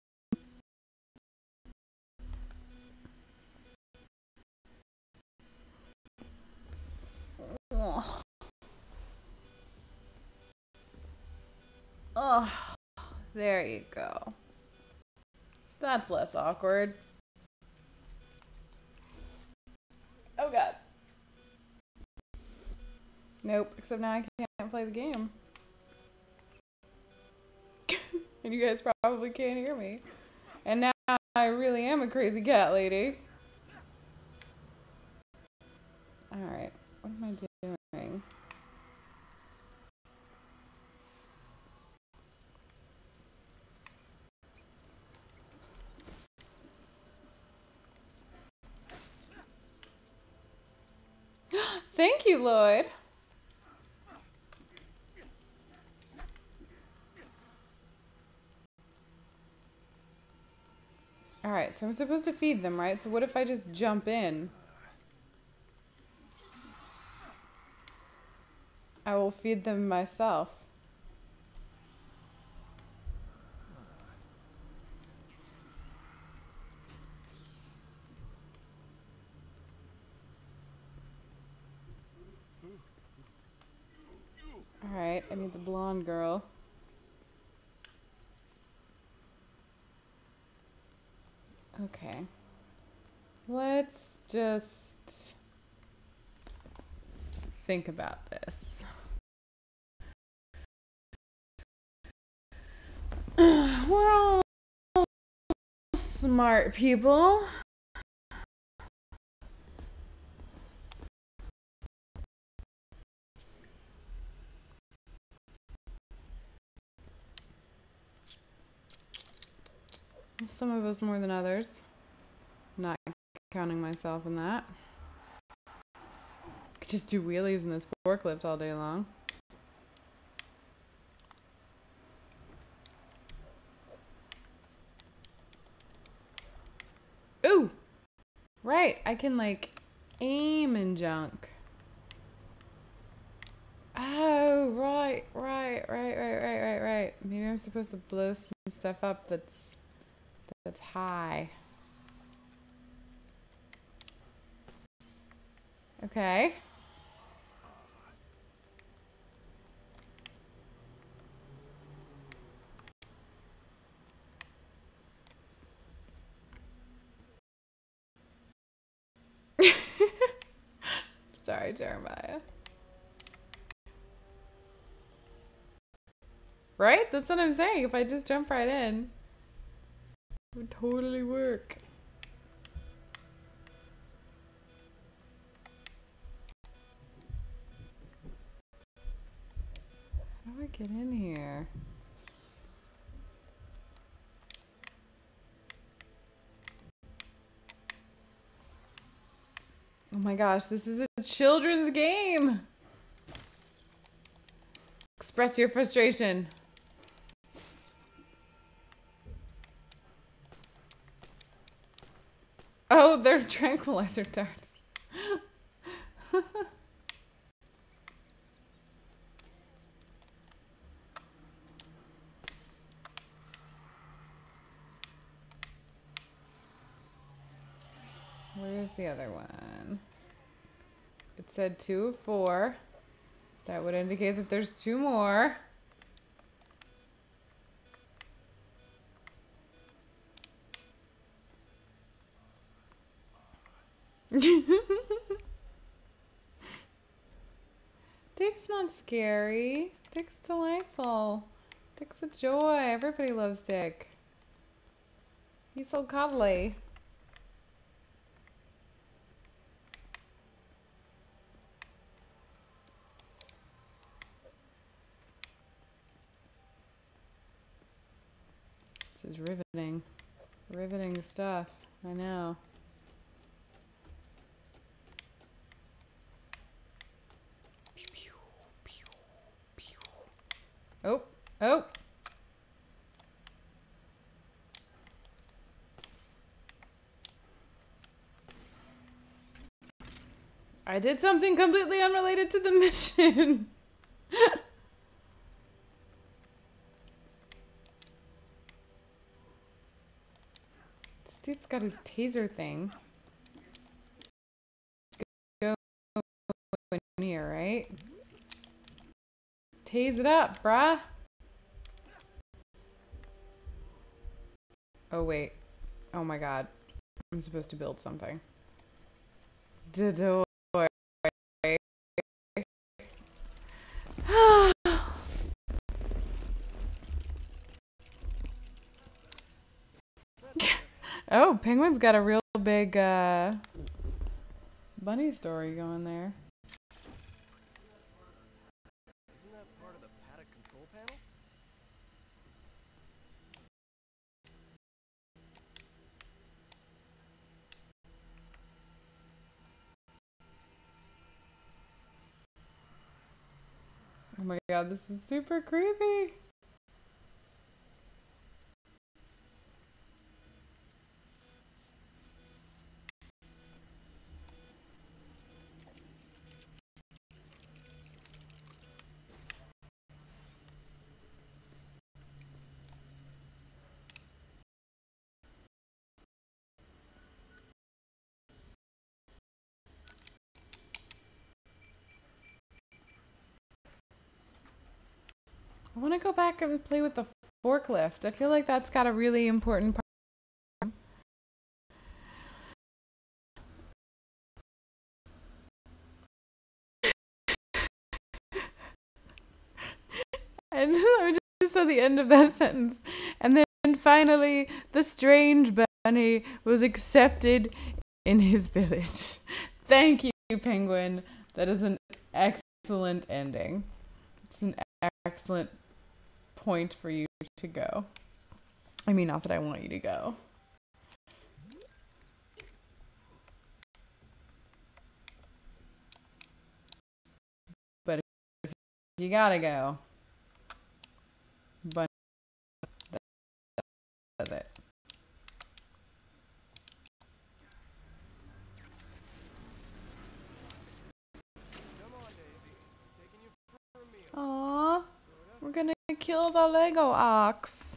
Oh, there you go. That's less awkward. Oh God. Nope, except now I can't play the game. And you guys probably can't hear me. And now I really am a crazy cat lady. Alright, what am I doing? Thank you, Lloyd. Alright, so I'm supposed to feed them, right? So what if I just jump in? I will feed them myself. Alright, I need the blonde girl. Okay. Let's just think about this. We're all smart people. Some of us more than others. Not counting myself in that. Could just do wheelies in this forklift all day long. Ooh! Right, I can like aim and junk. Oh, right. Maybe I'm supposed to blow some stuff up that's high. Okay. Sorry, Jeremiah. Right? That's what I'm saying. If I just jump right in, it would totally work. How do I get in here? Oh my gosh, this is a children's game. Express your frustration. Oh, they're tranquilizer darts. Where's the other one? It said 2 of 4. That would indicate that there's 2 more. Dick's not scary. Dick's delightful. Dick's a joy. Everybody loves Dick. He's so cuddly. This is riveting. Riveting stuff. I know. Oh, oh. I did something completely unrelated to the mission. This dude's got his taser thing. Go in here, right? Tase it up, bruh. Oh, wait. Oh my god. I'm supposed to build something. The door. Oh, Penguin's got a real big bunny story going there. Isn't that part of the paddock control panel? Oh my god, this is super creepy. I want to go back and play with the forklift. I feel like that's got a really important part. And I just saw the end of that sentence. And then finally, the strange bunny was accepted in his village. Thank you, Penguin. That is an excellent ending. It's an excellent point for you to go. I mean, not that I want you to go. But if you gotta go, but that's it. Come on, Daisy. Taking you for a meal. Aww, we're gonna kill the Lego ox.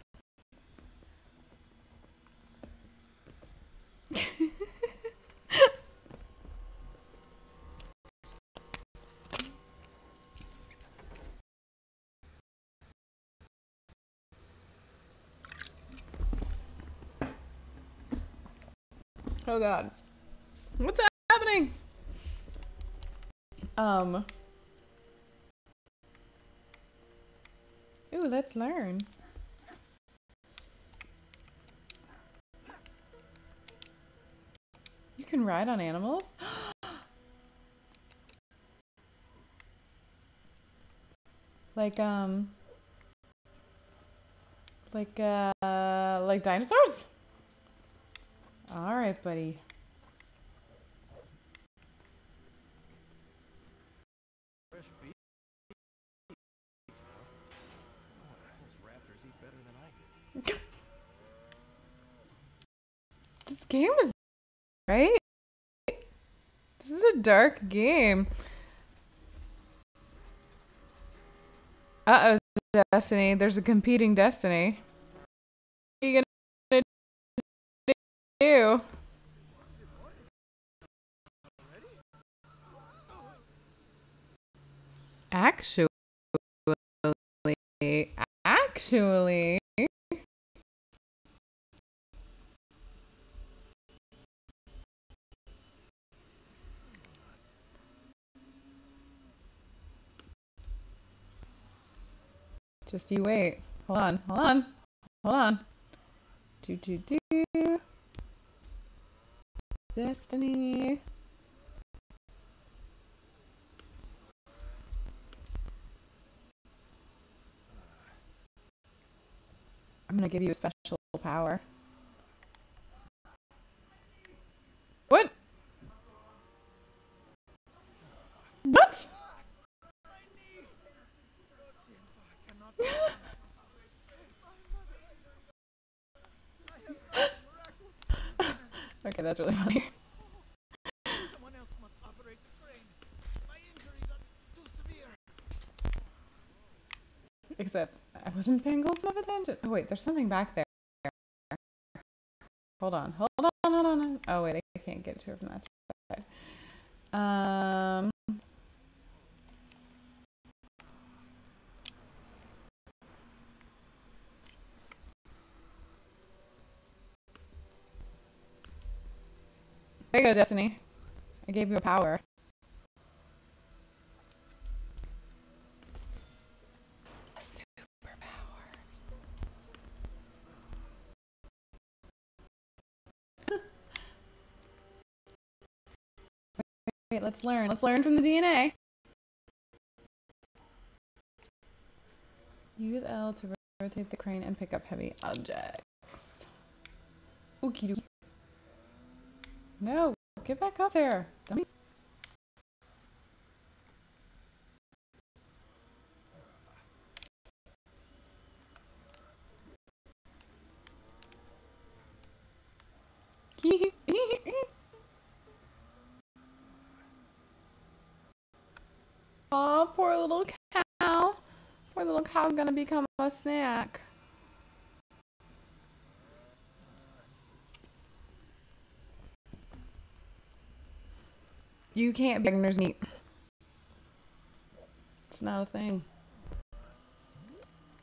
Oh God, what's happening? Ooh, let's learn. You can ride on animals? Like dinosaurs? All right, buddy. Fresh beef. Those raptors eat better than I do. This game is right. This is a dark game. Uh-oh, Destiny. There's a competing Destiny. What are you gonna do? Actually, just you wait. Hold on. Do. Destiny. I'm gonna give you a special power. What? What? Okay, that's really funny. Someone else must operate the crane. My injuries are too severe. Except I wasn't paying close enough attention. Oh wait, there's something back there. Hold on. Oh wait, I can't get to it from that side. There you go, Destiny. I gave you a power. A superpower. Wait, let's learn. Let's learn from the DNA. Use L to rotate the crane and pick up heavy objects. Okie dokie. No, get back up there, dummy. Aw, poor little cow. Poor little cow's gonna become a snack. You can't be Wagner's meat. It's not a thing.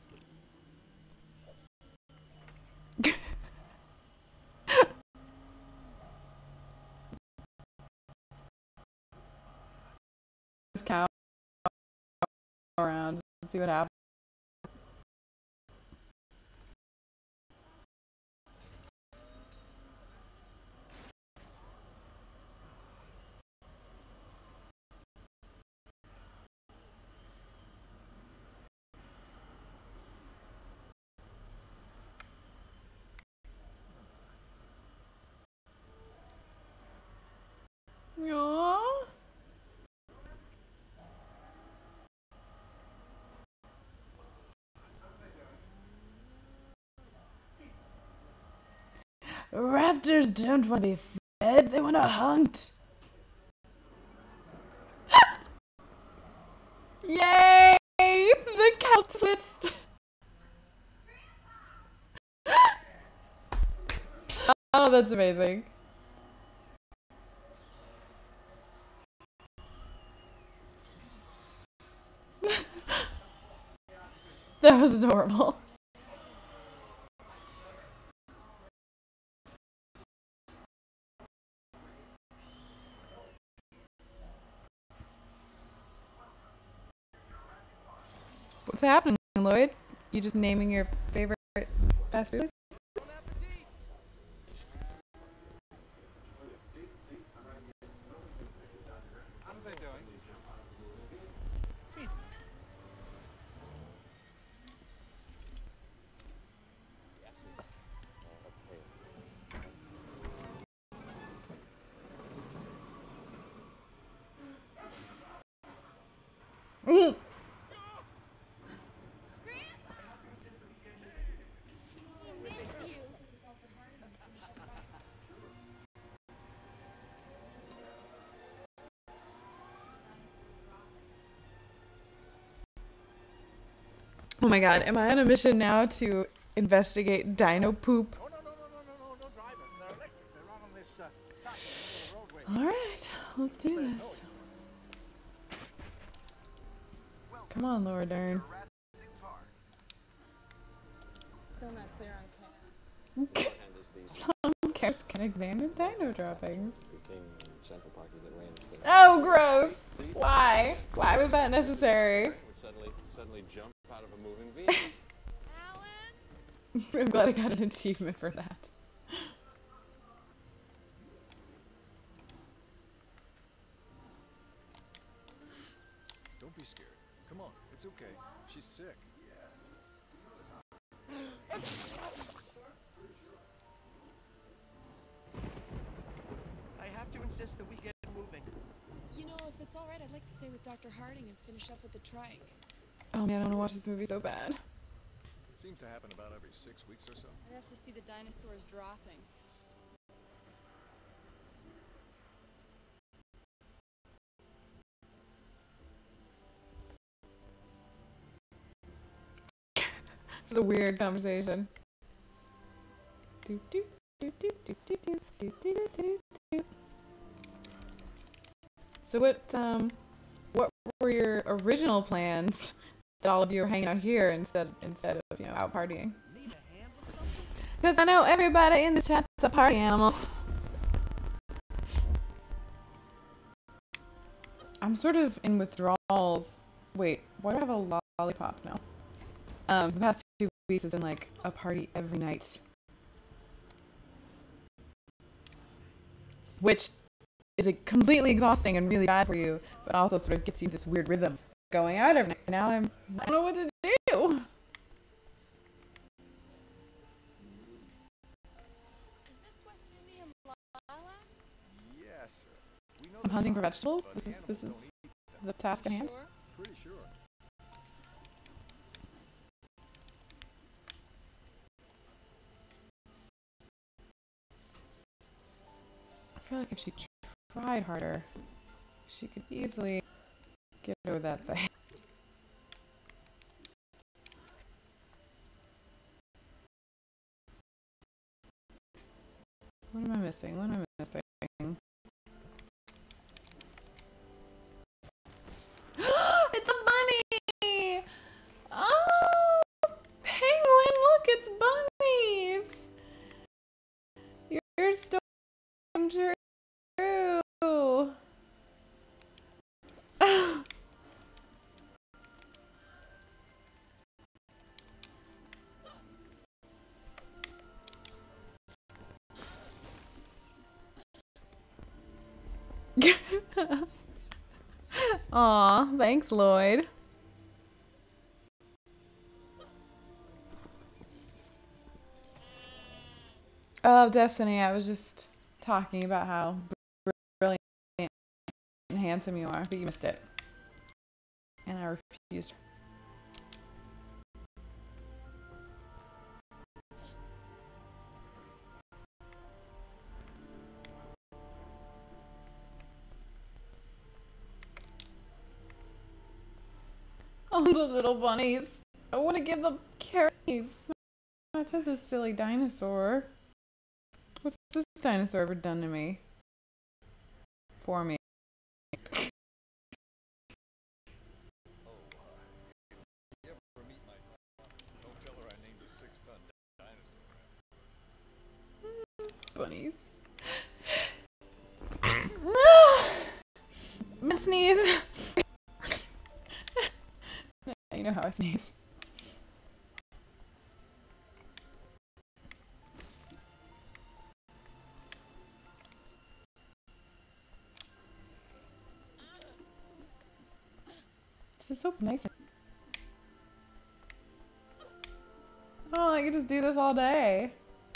Let's see what happens. Aww. Raptors don't want to be fed, they want to hunt. Yay! The cow switched. Oh, that's amazing. That was adorable. What's happening, Lloyd? You just naming your favorite fast foods? Bon appetit! How are they doing? Oh my god, am I on a mission now to investigate dino poop? Oh, no, drive it. They're electric. They run on this track in the middle of the roadway. Alright, let's do this. Come on, Laura Dern. Still not clear on chaos. Some cares can examine dino droppings. Central Park, you get rain instead of Oh, gross! Why? Why was that necessary? would suddenly jump out of a moving vehicle. Alan? I'm glad I got an achievement for that. Don't be scared. Come on, it's okay. She's sick. I have to insist that we get moving. You know, if it's alright, I'd like to stay with Dr. Harding and finish up with the trike. Oh man, I want to watch this movie so bad. Seems to happen about every 6 weeks or so. I'd have to see the dinosaurs dropping. It's a weird conversation. Do, do, do, do, do, do, do, do, do, do, do. So what were your original plans that all of you are hanging out here instead of, you know, out partying? Need a hand with something? Because I know everybody in the chat's a party animal. I'm sort of in withdrawals. Wait, why do I have a lollipop now? The past 2 weeks has been like a party every night. Which is completely exhausting and really bad for you, but also sort of gets you this weird rhythm going out every night. Now I don't know what to do. Is this West Indian lilac? Yes, sir. We know I'm the hunting for science, vegetables. but This animals is don't eat the task at hand. Sure. Pretty sure. I feel like if she tried harder, she could easily get over that thing. What am I missing? What am I missing? It's a bunny! Oh, penguin! Look, it's bunnies! Your story came true. Aw, thanks, Lloyd. Oh, Destiny, I was just talking about how brilliant and handsome you are, but you missed it. And I refused. Oh, the little bunnies. I want to give them carrots. Not to this silly dinosaur. What's this dinosaur ever done to me? For me. Bunnies. Sneeze. You know how I sneeze. This is so nice. Oh, I could just do this all day.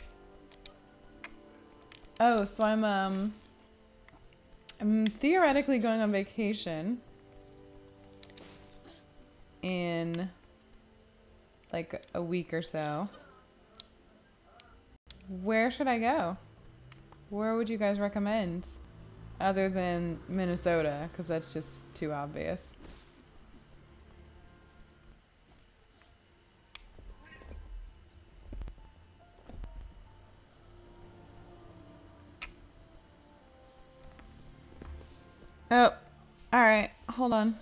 Oh, so I'm theoretically going on vacation in like a week or so. Where should I go? Where would you guys recommend? Other than Minnesota, because that's just too obvious. Oh, alright, hold on.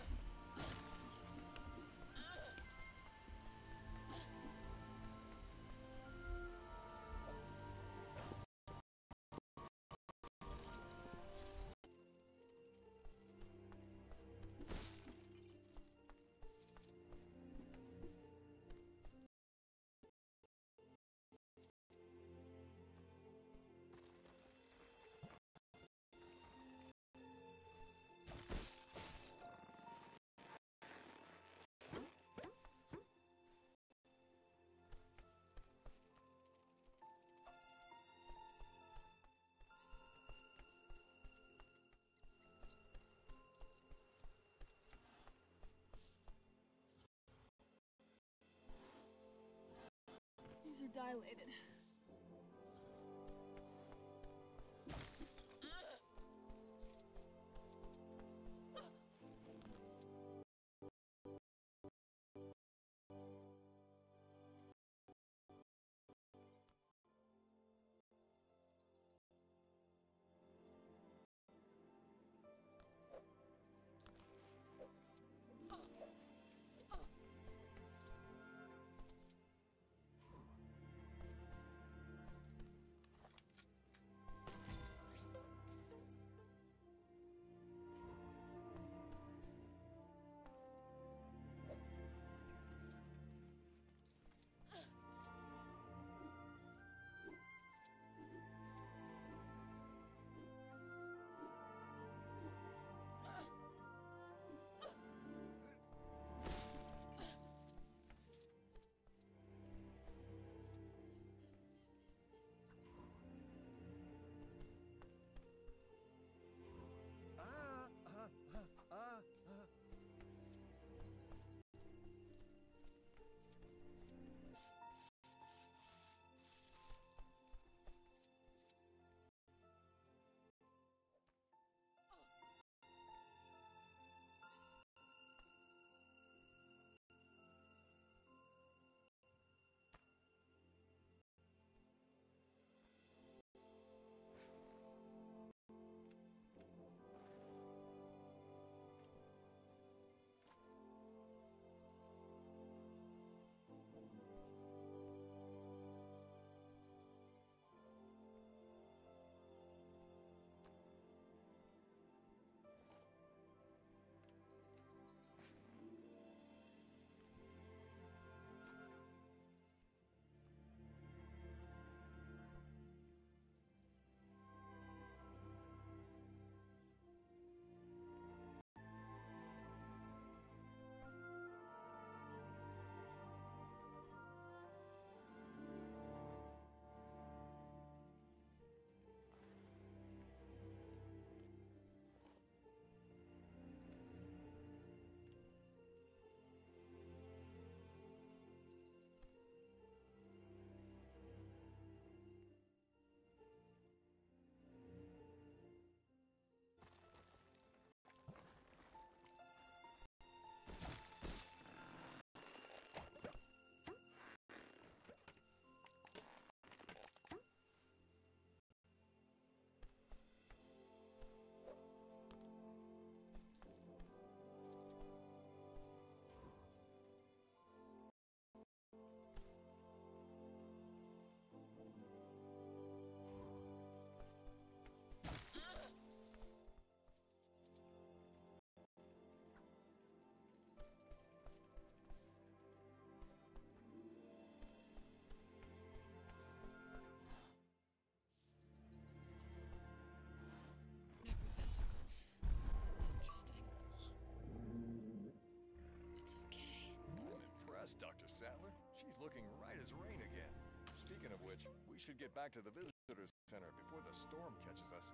These are dilated. That's Dr. Sattler. She's looking right as rain again. Speaking of which, we should get back to the visitor center before the storm catches us.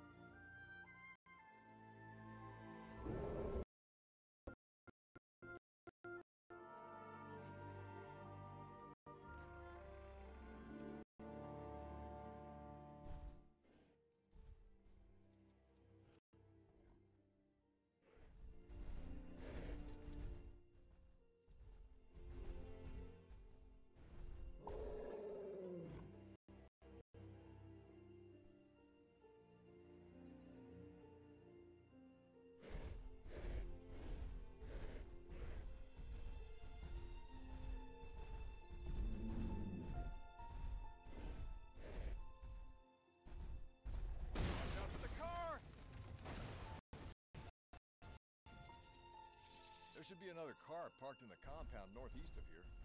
There should be another car parked in the compound northeast of here.